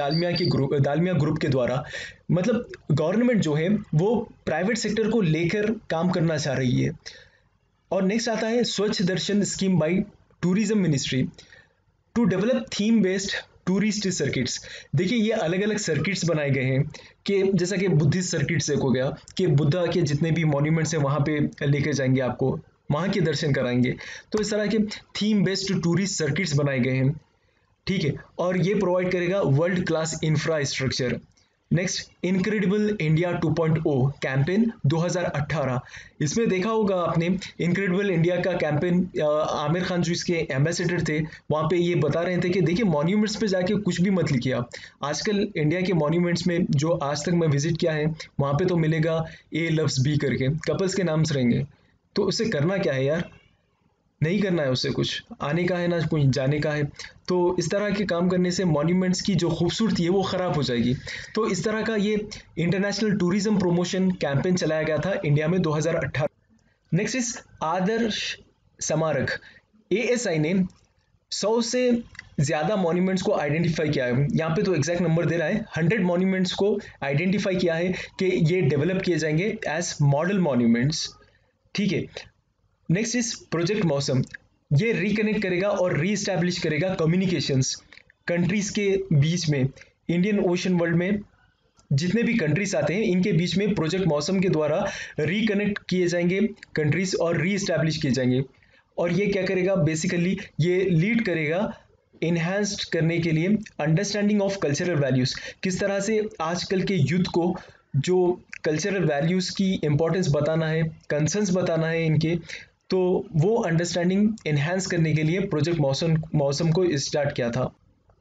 दालमिया ग्रुप के द्वारा। मतलब गवर्नमेंट जो है वो प्राइवेट सेक्टर को लेकर काम करना चाह रही है। और नेक्स्ट आता है Swachh Darshan scheme by tourism ministry to develop theme based tourist circuits. देखिए ये अलग अलग सर्किट्स बनाए गए हैं कि जैसा कि बुद्धिस्ट सर्किट्स एक हो गया कि बुद्धा के जितने भी मॉन्यूमेंट्स हैं वहाँ पे लेके जाएंगे, आपको वहाँ के दर्शन कराएंगे। तो इस तरह के थीम बेस्ड टूरिस्ट सर्किट्स बनाए गए हैं, ठीक है, और ये प्रोवाइड करेगा world class infrastructure. Next incredible India 2.0 campaign 2018। इसमें देखा होगा आपने इनक्रेडिबल इंडिया का कैंपेन, आमिर खान जो इसके एम्बेसडर थे वहाँ पे ये बता रहे थे कि देखिए मॉन्यूमेंट्स पे जाके कुछ भी मत लिखिए आप। आजकल इंडिया के मॉन्यूमेंट्स में जो आज तक मैं विजिट किया है वहाँ पे तो मिलेगा ए लव्स बी करके, कपल्स के नाम से रहेंगे। तो उससे करना क्या है यार, नहीं करना है उससे, कुछ आने का है ना कुछ जाने का है। तो इस तरह के काम करने से मॉन्यूमेंट्स की जो खूबसूरती है वो ख़राब हो जाएगी। तो इस तरह का ये इंटरनेशनल टूरिज्म प्रमोशन कैंपेन चलाया गया था इंडिया में 2018। नेक्स्ट इज आदर्श स्मारक। ASI ने 100 से ज़्यादा मॉन्यूमेंट्स को आइडेंटिफाई किया है। यहाँ पे तो एग्जैक्ट नंबर दे रहा है, 100 मॉन्यूमेंट्स को आइडेंटिफाई किया है कि ये डेवलप किए जाएंगे एज मॉडल मॉन्यूमेंट्स, ठीक है। नेक्स्ट इज प्रोजेक्ट मौसम। ये रिकनेक्ट करेगा और रीस्टैब्लिश करेगा कम्युनिकेशंस कंट्रीज के बीच में। इंडियन ओशन वर्ल्ड में जितने भी कंट्रीज आते हैं इनके बीच में प्रोजेक्ट मौसम के द्वारा रिकनेक्ट किए जाएंगे कंट्रीज और रीस्टैब्लिश किए जाएंगे। और ये क्या करेगा, बेसिकली ये लीड करेगा इन्हांस्ड करने के लिए अंडरस्टैंडिंग ऑफ कल्चरल वैल्यूज। किस तरह से आजकल के यूथ को जो कल्चरल वैल्यूज की इंपॉर्टेंस बताना है, कंसर्न्स बताना है इनके, तो वो अंडरस्टैंडिंग एनहांस करने के लिए प्रोजेक्ट मौसम को स्टार्ट किया था।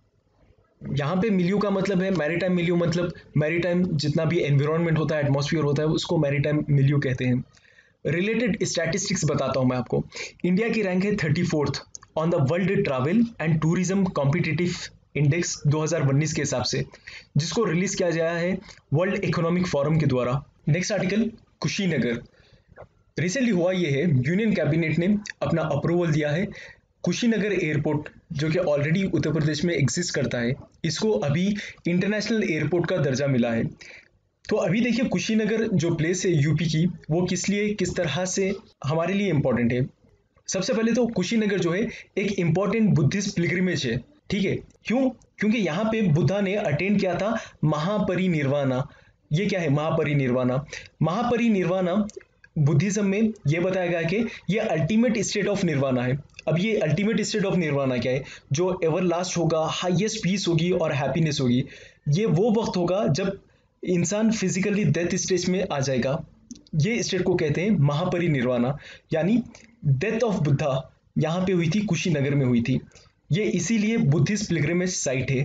यहाँ पे मिलियो का मतलब है मैरीटाइम मिलियो, मतलब मैरीटाइम जितना भी एनवायरनमेंट होता है, एटमॉस्फेयर होता है, उसको मैरीटाइम मिलियो कहते हैं। रिलेटेड स्टैटिस्टिक्स बताता हूँ मैं आपको। इंडिया की रैंक है 34th on the world travel and tourism competitive index 2019 के हिसाब से, जिसको रिलीज किया गया है वर्ल्ड इकोनॉमिक फोरम के द्वारा। Next article Kushinagar. रिसेंटली हुआ ये है, यूनियन कैबिनेट ने अपना अप्रूवल दिया है कुशीनगर एयरपोर्ट, जो कि ऑलरेडी उत्तर प्रदेश में एग्जिस्ट करता है, इसको अभी इंटरनेशनल एयरपोर्ट का दर्जा मिला है। तो अभी देखिए कुशीनगर जो प्लेस है यूपी की, वो किस तरह से हमारे लिए इंपॉर्टेंट है। सबसे पहले तो कुशीनगर जो है एक इंपॉर्टेंट बुद्धिस्ट पिलग्रिमेज है, ठीक है। क्यों? क्योंकि यहाँ पे बुद्धा ने अटेंड किया था महापरिनिर्वाणा। ये क्या है महापरिनिर्वाणा? महापरिनिर्वाणा बुद्धिज्म में ये बताया गया कि ये अल्टीमेट स्टेट ऑफ निर्वाणा है। अब ये अल्टीमेट स्टेट ऑफ निर्वाणा क्या है? जो एवर लास्ट होगा, हाईएस्ट पीस होगी और हैप्पीनेस होगी। ये वो वक्त होगा जब इंसान फिजिकली डेथ स्टेज में आ जाएगा। ये स्टेट को कहते हैं महापरिनिर्वाणा, यानी डेथ ऑफ बुद्धा यहाँ पे हुई थी, कुशीनगर में हुई थी। ये इसीलिए बुद्धिस्ट पिलग्रिमेज साइट है।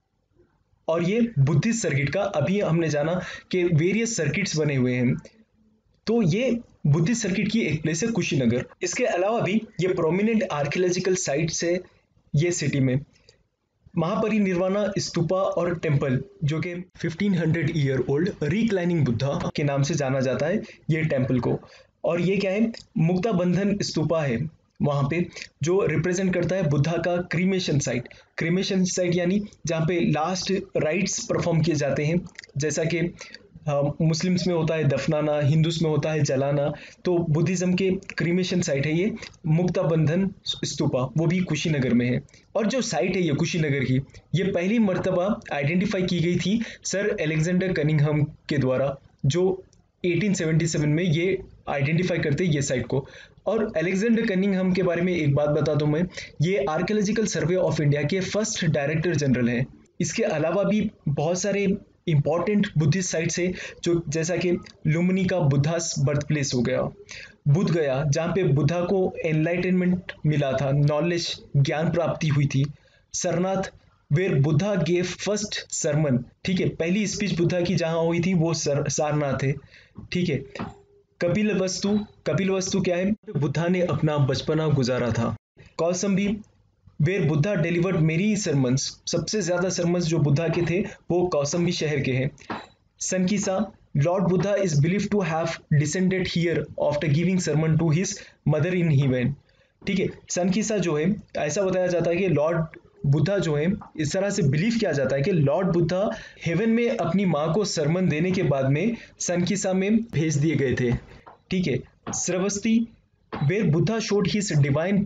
और ये बुद्धिस्ट सर्किट का अभी हमने जाना कि वेरियस सर्किट्स बने हुए हैं, तो ये बुद्धिस्ट सर्किट की एक प्लेस है कुशीनगर। इसके अलावा भी ये प्रोमिनेंट आर्कियोलॉजिकल साइट्स है ये सिटी में। महापरिनिर्वाणा स्तूपा और टेम्पल, जो कि 1500 ईयर ओल्ड रिक्लाइनिंग बुद्धा के नाम से जाना जाता है ये टेम्पल को। और ये क्या है? मुक्ता बंधन स्तूपा है, वहां पे, जो रिप्रेजेंट करता है बुद्धा का क्रीमेशन साइट यानी जहाँ पे लास्ट राइट्स परफॉर्म किए जाते हैं, जैसा कि मुस्लिम्स में होता है दफनाना, हिंदूस में होता है जलाना, तो बुद्धिज्म के क्रीमेशन साइट है ये मुक्ता बंधन स्तूपा, वो भी कुशीनगर में है। और जो साइट है ये कुशीनगर की, ये पहली मर्तबा आइडेंटिफाई की गई थी सर एलेक्जेंडर कनिंघम के द्वारा, जो 1877 में ये आइडेंटिफाई करते ये साइट को। और अलेक्जेंडर कनिंघम के बारे में एक बात बता दूं मैं, ये आर्कियोलॉजिकल सर्वे ऑफ इंडिया के फर्स्ट डायरेक्टर जनरल हैं। इसके अलावा भी बहुत सारे इंपॉर्टेंट बुद्धिस्ट साइट्स है, जो जैसा कि लुम्बिनी का बुद्धास बर्थ प्लेस हो गया, बुद्ध गया जहाँ पे बुद्धा को एनलाइटनमेंट मिला था, नॉलेज ज्ञान प्राप्ति हुई थी, Sarnath where Buddha gave first sermon, ठीक है, पहली स्पीच बुद्धा की जहां हुई थी वो सारनाथ है, ठीक है। कपिल वस्तु क्या है, बुद्धा ने अपना बचपना गुजारा था। कौसंबी वेयर बुद्धा डिलीवर्ड मेरी सरमन्स, सबसे ज्यादा सरमन्स जो बुद्धा के थे वो कौसंबी शहर के हैं। Sankisa, lord Buddha is believe to have descended here after giving sermon to his mother in heaven, ठीक है। सनकीसा जो है, ऐसा बताया जाता है कि लॉर्ड बुद्धा जो है, इस तरह से बिलीव किया जाता है कि लॉर्ड बुद्धा हेवन में अपनी माँ को सरमन देने के बाद में सनकीसा में भेज दिए गए थे, ठीक है। Shravasti where Buddha showed his divine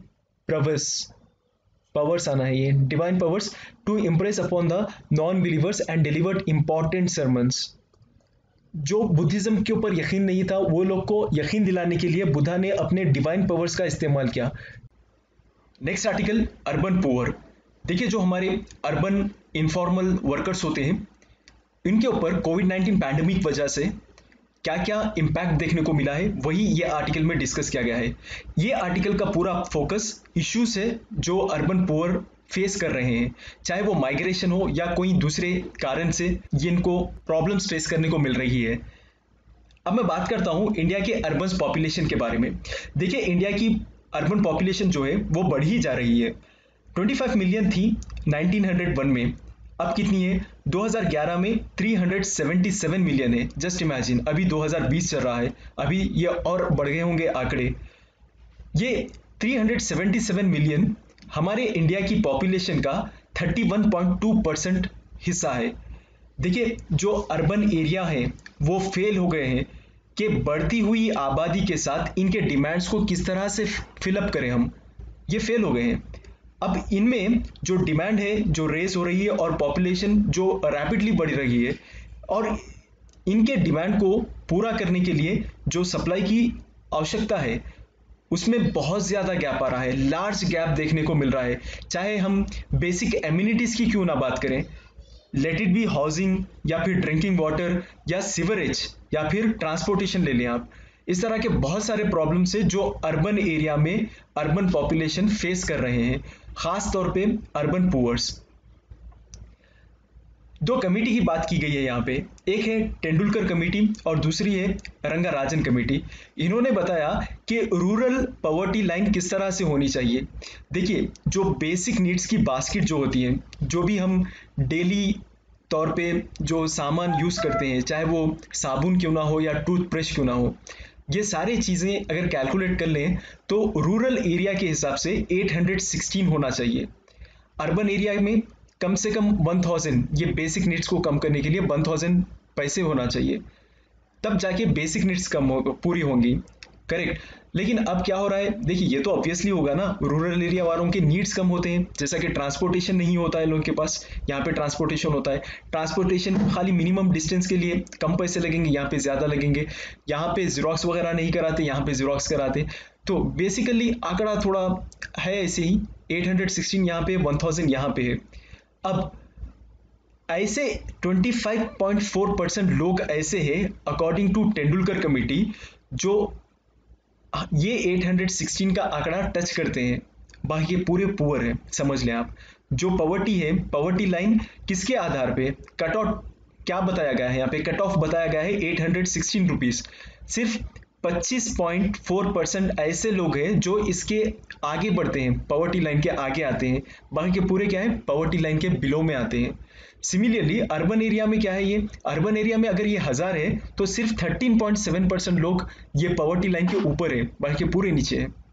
powers आना है ये divine powers to impress upon the non believers and delivered important sermons, जो बुद्धिज्म के ऊपर यकीन नहीं था वो लोग को यकीन दिलाने के लिए बुद्धा ने अपने डिवाइन पावर्स का इस्तेमाल किया। Next article, urban poor. देखिए, जो हमारे अर्बन इनफॉर्मल वर्कर्स होते हैं, इनके ऊपर कोविड-19 पैंडेमिक वजह से क्या क्या इंपैक्ट देखने को मिला है, वही ये आर्टिकल में डिस्कस किया गया है। ये आर्टिकल का पूरा फोकस इश्यूज है जो अर्बन पुअर फेस कर रहे हैं, चाहे वो माइग्रेशन हो या कोई दूसरे कारण से जिनको प्रॉब्लम्स फेस करने को मिल रही है। अब मैं बात करता हूं इंडिया के अर्बन पॉपुलेशन के बारे में। देखिए, इंडिया की अर्बन पॉपुलेशन जो है वो बढ़ ही जा रही है। 25 मिलियन थी 1901 में, अब कितनी है 2011 में 377 मिलियन है। जस्ट इमेजिन, अभी 2020 चल रहा है, अभी ये और बढ़ गए होंगे आंकड़े। ये 377 मिलियन हमारे इंडिया की पॉपुलेशन का 31.2% हिस्सा है। देखिए, जो अर्बन एरिया है वो फेल हो गए हैं कि बढ़ती हुई आबादी के साथ इनके डिमांड्स को किस तरह से फिलअप करें हम, ये फेल हो गए हैं। अब इनमें जो डिमांड है जो रेस हो रही है और पॉपुलेशन जो रैपिडली बढ़ रही है, और इनके डिमांड को पूरा करने के लिए जो सप्लाई की आवश्यकता है उसमें बहुत ज़्यादा गैप आ रहा है, लार्ज गैप देखने को मिल रहा है। चाहे हम बेसिक एमिनिटीज़ की क्यों ना बात करें, लेट इट बी हाउसिंग या फिर ड्रिंकिंग वाटर या सीवरेज या फिर ट्रांसपोर्टेशन ले लें आप, इस तरह के बहुत सारे प्रॉब्लम्स है जो अर्बन एरिया में अर्बन पॉपुलेशन फेस कर रहे हैं, खास तौर पे अर्बन पुअर्स। दो कमेटी की बात की गई है यहाँ पे, एक है तेंदुलकर कमेटी और दूसरी है रंगाराजन कमेटी। इन्होंने बताया कि रूरल पॉवर्टी लाइन किस तरह से होनी चाहिए। देखिए, जो बेसिक नीड्स की बास्केट जो होती है, जो भी हम डेली तौर पे जो सामान यूज करते हैं, चाहे वो साबुन क्यों ना हो या टूथब्रश क्यों ना हो, ये सारी चीजें अगर कैलकुलेट कर लें तो रूरल एरिया के हिसाब से 816 होना चाहिए। अर्बन एरिया में कम से कम 1000, ये बेसिक नीड्स को कम करने के लिए 1000 पैसे होना चाहिए, तब जाके बेसिक नीड्स पूरी होंगी, करेक्ट। लेकिन अब क्या हो रहा है, देखिए ये तो ऑब्वियसली होगा ना, रूरल एरिया वालों के नीड्स कम होते हैं, जैसा कि ट्रांसपोर्टेशन नहीं होता है लोगों के पास, यहाँ पे ट्रांसपोर्टेशन होता है। ट्रांसपोर्टेशन खाली मिनिमम डिस्टेंस के लिए कम पैसे लगेंगे, यहाँ पे ज्यादा लगेंगे। यहाँ पे जीरोक्स वगैरह नहीं कराते, यहाँ पे जीरोक्स कराते। तो बेसिकली आंकड़ा थोड़ा है ऐसे ही, 816 यहाँ पे, 1000 यहाँ पे है। अब ऐसे 25.4% लोग ऐसे हैं अकॉर्डिंग टू तेंदुलकर कमेटी जो ये 816 का आंकड़ा टच करते हैं, बाकी पूरे पुअर है। समझ लें आप, जो पॉवर्टी है, पॉवर्टी लाइन किसके आधार पे कट ऑफ क्या बताया गया है, यहाँ पे कट ऑफ बताया गया है 816 रुपीज। सिर्फ 25.4% ऐसे लोग हैं जो इसके आगे बढ़ते हैं, पॉवर्टी लाइन के आगे आते हैं, बाकी के पूरे क्या है, पॉवर्टी लाइन के बिलो में आते हैं। सिमिलरली अर्बन एरिया में क्या है, ये अर्बन एरिया में अगर ये 1000 है तो सिर्फ 13.7% लोग ये पॉवर्टी लाइन के ऊपर है, बाकी पूरे नीचे है।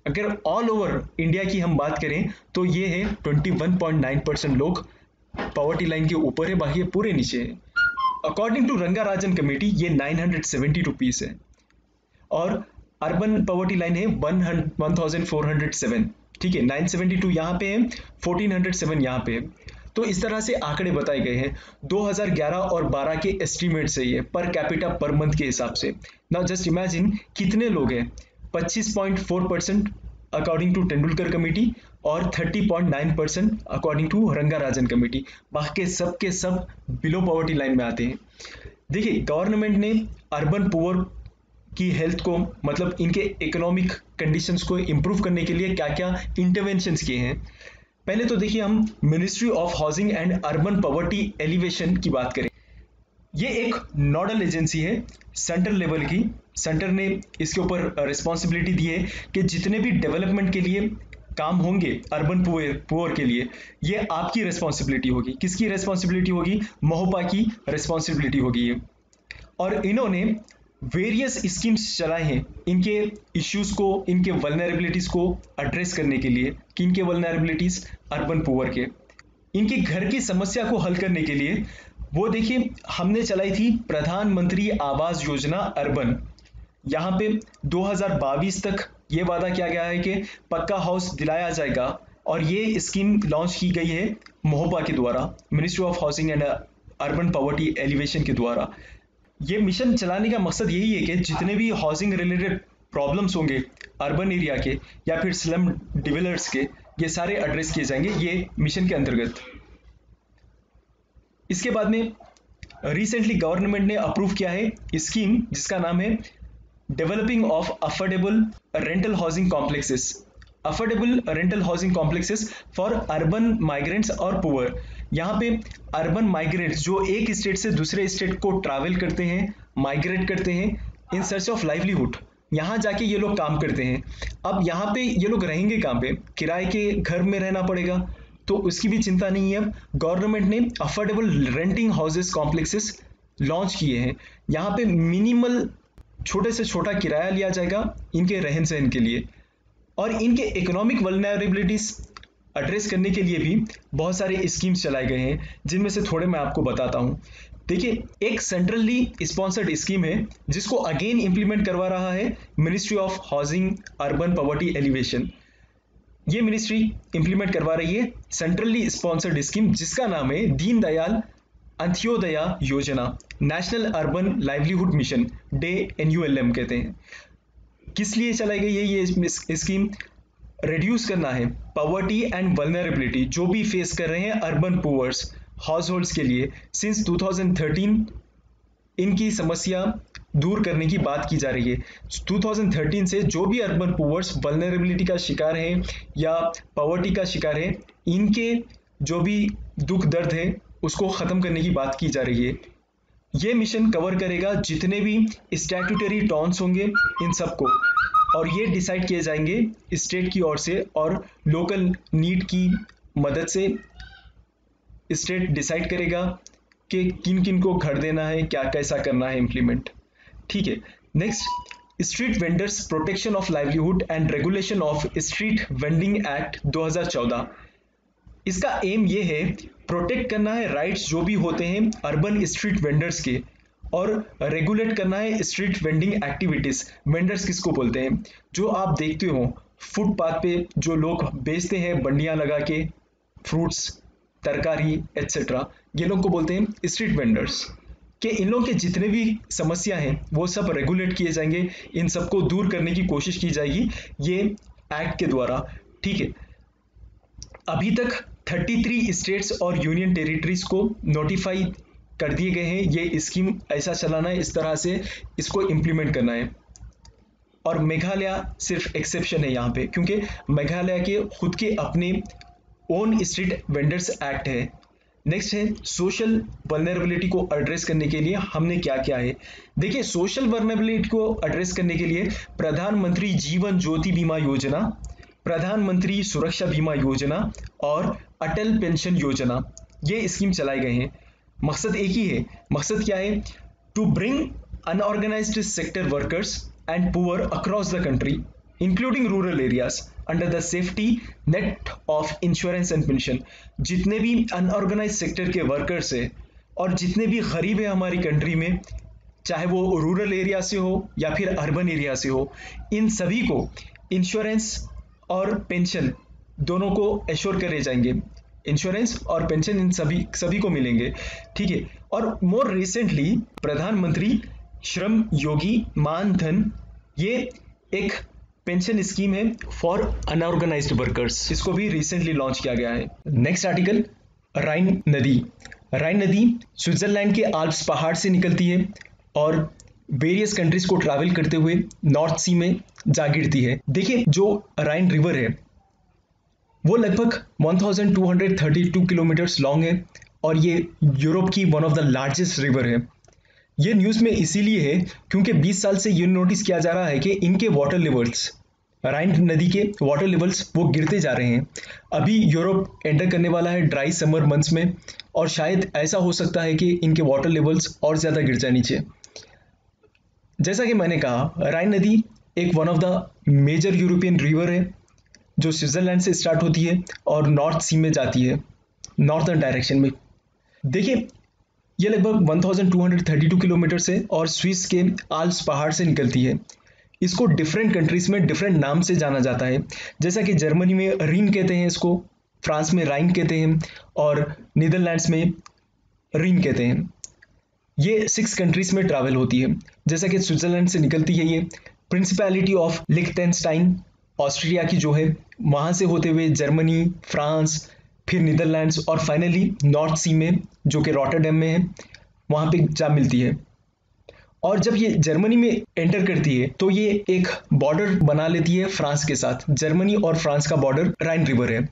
अगर ऑल ओवर इंडिया की हम बात करें तो ये है 21.9% लोग पॉवर्टी लाइन के ऊपर है, बाकी पूरे नीचे है। अकॉर्डिंग टू रंगा राजन कमेटी ये 970 रुपीज है और अर्बन पॉवर्टी लाइन है 1407। ठीक है, 972 यहाँ पे है, 1407 यहाँ पे है। तो इस तरह से आंकड़े बताए गए हैं 2011 और 12 के एस्टीमेट से, ये पर कैपिटा पर मंथ के हिसाब से। नाउ जस्ट इमेजिन कितने लोग हैं, 25.4% अकॉर्डिंग टू तेंदुलकर कमेटी और 30.9% अकॉर्डिंग टू रंगा राजन कमेटी। बाकी सब के सब बिलो पॉवर्टी लाइन में आते हैं। देखिए, गवर्नमेंट ने अर्बन पुअर की हेल्थ को, मतलब इनके इकोनॉमिक कंडीशंस को इंप्रूव करने के लिए क्या क्या इंटरवेंशंस किए हैं। पहले तो देखिए हम ministry of housing and urban poverty alleviation की बात करें। ये एक नोडल एजेंसी है सेंट्रल लेवल की। सेंटर ने इसके ऊपर रिस्पॉन्सिबिलिटी दी है कि जितने भी डेवलपमेंट के लिए काम होंगे अर्बन पुअर के लिए, ये आपकी रिस्पॉन्सिबिलिटी होगी। किसकी रिस्पॉन्सिबिलिटी होगी? महोपा की रिस्पॉन्सिबिलिटी होगी ये। और इन्होंने वेरियस स्कीम्स चलाए हैं इनके इश्यूज को, इनके वल्नरेबिलिटीज को एड्रेस करने के लिए। किनके वल्नरेबिलिटीज? अर्बन पुअर के। इनके घर की समस्या को हल करने के लिए वो देखिए हमने चलाई थी प्रधानमंत्री आवास योजना अर्बन। यहां पे 2022 तक ये वादा किया गया है कि पक्का हाउस दिलाया जाएगा और ये स्कीम लॉन्च की गई है महोपा के द्वारा, ministry of housing and urban poverty alleviation के द्वारा। ये मिशन चलाने का मकसद यही है कि जितने भी हाउसिंग रिलेटेड प्रॉब्लम्स होंगे अर्बन एरिया के या फिर स्लम डिवेलपर्स के, ये सारे एड्रेस किए जाएंगे ये मिशन के अंतर्गत। इसके बाद में रिसेंटली गवर्नमेंट ने अप्रूव किया है स्कीम जिसका नाम है developing of affordable rental housing complexes. Affordable rental housing complexes for urban migrants और पुअर। यहाँ पे अर्बन माइग्रेंट्स जो एक स्टेट से दूसरे स्टेट को ट्रैवल करते हैं, माइग्रेट करते हैं इन सर्च ऑफ लाइवलीहुड, यहाँ जाके ये लोग काम करते हैं। अब यहाँ पे ये लोग रहेंगे कहाँ पे? किराए के घर में रहना पड़ेगा, तो उसकी भी चिंता नहीं है। अब गवर्नमेंट ने affordable renting houses complexes launch किए हैं। यहाँ पे मिनिमल छोटे से छोटा किराया लिया जाएगा इनके रहन सहन के लिए। और इनके इकोनॉमिक वल्नरेबिलिटीज एड्रेस करने के लिए भी बहुत सारे स्कीम्स चलाए गए हैं, जिनमें से थोड़े मैं आपको बताता हूं। देखिए, एक सेंट्रली स्पॉन्सर्ड स्कीम है जिसको अगेन इंप्लीमेंट करवा रहा है ministry of housing urban poverty elevation. ये मिनिस्ट्री इंप्लीमेंट करवा रही है सेंट्रली स्पॉन्सर्ड स्कीम जिसका नाम है Deendayal Antyodaya Yojana, national urban livelihood mission, day NULM कहते हैं। किस लिए चलाई गई है ये स्कीम? रिड्यूस करना है पॉवर्टी एंड वल्नरेबिलिटी जो भी फेस कर रहे हैं अर्बन पुअर्स हाउस होल्ड्स के लिए। सिंस 2013 इनकी समस्या दूर करने की बात की जा रही है। 2013 से जो भी अर्बन पुअर्स वल्नरेबिलिटी का शिकार है या पॉवर्टी का शिकार है, इनके जो भी दुख दर्द है उसको खत्म करने की बात की जा रही है। ये मिशन कवर करेगा जितने भी स्टैट्यूटरी टाउन्स होंगे इन सबको, और ये डिसाइड किए जाएंगे स्टेट की ओर से और लोकल नीड की मदद से। स्टेट डिसाइड करेगा कि किन किन को घर देना है, क्या कैसा करना है इम्प्लीमेंट। ठीक है, next street vendors protection of livelihood and regulation of street vending act 2014। इसका एम ये है प्रोटेक्ट करना है राइट्स जो भी होते हैं अर्बन स्ट्रीट वेंडर्स के, और रेगुलेट करना है स्ट्रीट वेंडिंग एक्टिविटीज। वेंडर्स किसको बोलते हैं? जो आप देखते हो फुटपाथ पे जो लोग बेचते हैं बंडियां लगा के फ्रूट्स, तरकारी एटसेट्रा, ये लोग को बोलते हैं स्ट्रीट वेंडर्स। कि इन लोगों के जितने भी समस्या हैं वो सब रेगुलेट किए जाएंगे, इन सबको दूर करने की कोशिश की जाएगी ये एक्ट के द्वारा। ठीक है, अभी तक 33 स्टेट्स और यूनियन टेरिटरीज को नोटिफाई कर दिए गए हैं ये स्कीम ऐसा चलाना है, इस तरह से इसको इंप्लीमेंट करना है। और मेघालय सिर्फ एक्सेप्शन है यहाँ पे, क्योंकि मेघालय के खुद के अपने ओन स्ट्रीट वेंडर्स एक्ट है। नेक्स्ट है सोशल वल्नरेबिलिटी को एड्रेस करने के लिए हमने क्या किया है। देखिए, सोशल वल्नरेबिलिटी को एड्रेस करने के लिए प्रधानमंत्री जीवन ज्योति बीमा योजना, प्रधानमंत्री सुरक्षा बीमा योजना और अटल पेंशन योजना, ये स्कीम चलाए गए हैं। मकसद एक ही है। मकसद क्या है? To bring unorganised sector workers and poor across the country including rural areas under the safety net of insurance and pension. जितने भी अनऑर्गेनाइज सेक्टर के वर्कर्स है और जितने भी गरीब है हमारी कंट्री में, चाहे वो रूरल एरिया से हो या फिर अर्बन एरिया से हो, इन सभी को इंश्योरेंस और पेंशन दोनों को एश्योर करे जाएंगे। इंश्योरेंस और पेंशन इन सभी को मिलेंगे, ठीक है। और मोर रिसेंटली प्रधानमंत्री श्रम योगी मान धन, ये एक पेंशन स्कीम है फॉर अनऑर्गेनाइज्ड वर्कर्स, इसको भी रिसेंटली लॉन्च किया गया है। नेक्स्ट आर्टिकल, राइन नदी। राइन नदी स्विट्जरलैंड के आल्प्स पहाड़ से निकलती है और वेरियस कंट्रीज को ट्रैवल करते हुए नॉर्थ सी में जा गिरती है। देखिए, जो राइन रिवर है वो लगभग 1232 किलोमीटर्स लॉन्ग है और ये यूरोप की one of the largest river है। ये न्यूज़ में इसीलिए है क्योंकि 20 साल से ये नोटिस किया जा रहा है कि इनके वाटर लेवल्स, राइन नदी के वाटर लेवल्स वो गिरते जा रहे हैं। अभी यूरोप एंटर करने वाला है ड्राई समर मंथ्स में और शायद ऐसा हो सकता है कि इनके वाटर लेवल्स और ज़्यादा गिर जाए नीचे। जैसा कि मैंने कहा, राइन नदी एक one of the major European river है जो स्विट्जरलैंड से स्टार्ट होती है और नॉर्थ सी में जाती है, नॉर्थर्न डायरेक्शन में। देखिए, ये लगभग 1232 किलोमीटर से और स्विस के आल्प्स पहाड़ से निकलती है। इसको डिफरेंट कंट्रीज में डिफरेंट नाम से जाना जाता है, जैसा कि जर्मनी में रीन कहते हैं इसको, फ्रांस में राइन कहते हैं और नीदरलैंड्स में रीन कहते हैं। ये 6 कंट्रीज में ट्रैवल होती है, जैसा कि स्विट्जरलैंड से निकलती है ये प्रिंसिपैलिटी ऑफ लिechtenstein ऑस्ट्रिया की जो है, वहाँ से होते हुए जर्मनी, फ्रांस, फिर नीदरलैंड्स और फाइनली नॉर्थ सी में जो कि रॉटरडैम में है, वहाँ पे जा मिलती है। और जब ये जर्मनी में एंटर करती है तो ये एक बॉर्डर बना लेती है फ्रांस के साथ। जर्मनी और फ्रांस का बॉर्डर राइन रिवर है।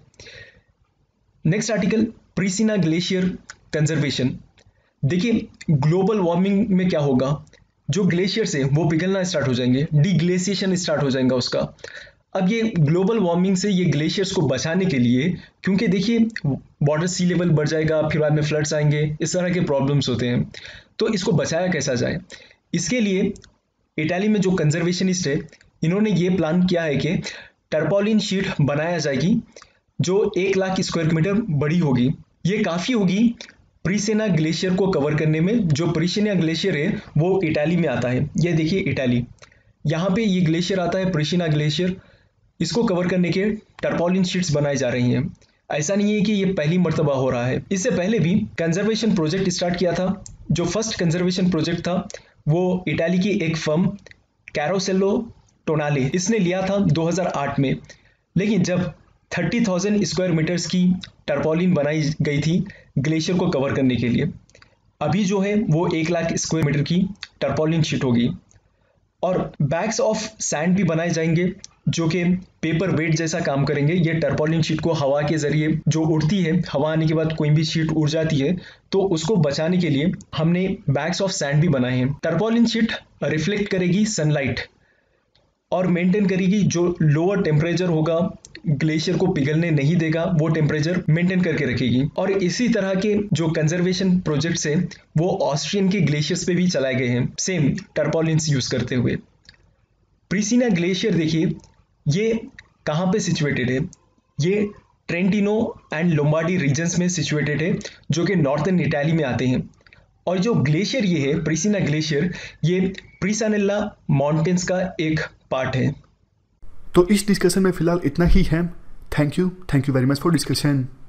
Next article, Presena glacier conservation. देखिए, ग्लोबल वार्मिंग में क्या होगा, जो ग्लेशियर्स है वो पिघलना स्टार्ट हो जाएंगे, डीग्लेशिएशन स्टार्ट हो जाएगा उसका। अब ये ग्लोबल वार्मिंग से ये ग्लेशियर्स को बचाने के लिए, क्योंकि देखिए वाटर सी लेवल बढ़ जाएगा, फिर बाद में फ्लड्स आएंगे, इस तरह के प्रॉब्लम्स होते हैं, तो इसको बचाया कैसा जाए। इसके लिए इटाली में जो कंजर्वेशनिस्ट है, इन्होंने ये प्लान किया है कि टर्पोलिन शीट बनाया जाएगी जो 1 लाख स्क्वायर मीटर बड़ी होगी। ये काफ़ी होगी प्रिसिना ग्लेशियर को कवर करने में। जो प्रिसिना ग्लेशियर है वो इटाली में आता है, ये देखिए इटाली, यहाँ पे ये ग्लेशियर आता है प्रिसिना ग्लेशियर। इसको कवर करने के टर्पोलिन शीट्स बनाई जा रही हैं। ऐसा नहीं है कि ये पहली मर्तबा हो रहा है, इससे पहले भी कंजर्वेशन प्रोजेक्ट स्टार्ट किया था। जो फर्स्ट कंजर्वेशन प्रोजेक्ट था वो इटाली की एक फर्म कैरोसेलो टोनाले इसने लिया था 2008 में। लेकिन जब 30,000 स्क्वायर मीटर्स की टर्पोलिन बनाई गई थी ग्लेशियर को कवर करने के लिए, अभी जो है वो 1 लाख स्क्वायर मीटर की टर्पोलिन शीट होगी। और बैग्स ऑफ सैंड भी बनाए जाएंगे जो कि पेपर वेट जैसा काम करेंगे। ये टर्पोलिन शीट को हवा के जरिए जो उड़ती है, हवा आने के बाद कोई भी शीट उड़ जाती है, तो उसको बचाने के लिए हमने बैग्स ऑफ सैंड भी बनाए हैं। टर्पोलिन शीट रिफ्लेक्ट करेगी सनलाइट और मेंटेन करेगी जो लोअर टेम्परेचर होगा, ग्लेशियर को पिघलने नहीं देगा, वो टेम्परेचर मेंटेन करके रखेगी। और इसी तरह के जो कंजर्वेशन प्रोजेक्ट्स हैं वो ऑस्ट्रियन के ग्लेशियर्स पे भी चलाए गए हैं, सेम टर्पोलिन्स यूज करते हुए। प्रिसिना ग्लेशियर देखिए ये कहाँ पे सिचुएटेड है, ये ट्रेंटिनो एंड लोम्बार्डी रीजन्स में सिचुएटेड है जो कि नॉर्थर्न इटाली में आते हैं। और जो ग्लेशियर ये है प्रिसिना ग्लेशियर, ये प्रिसानेल्ला माउंटेन्स का एक पार्ट है। तो इस डिस्कशन में फिलहाल इतना ही है। Thank you very much for discussion.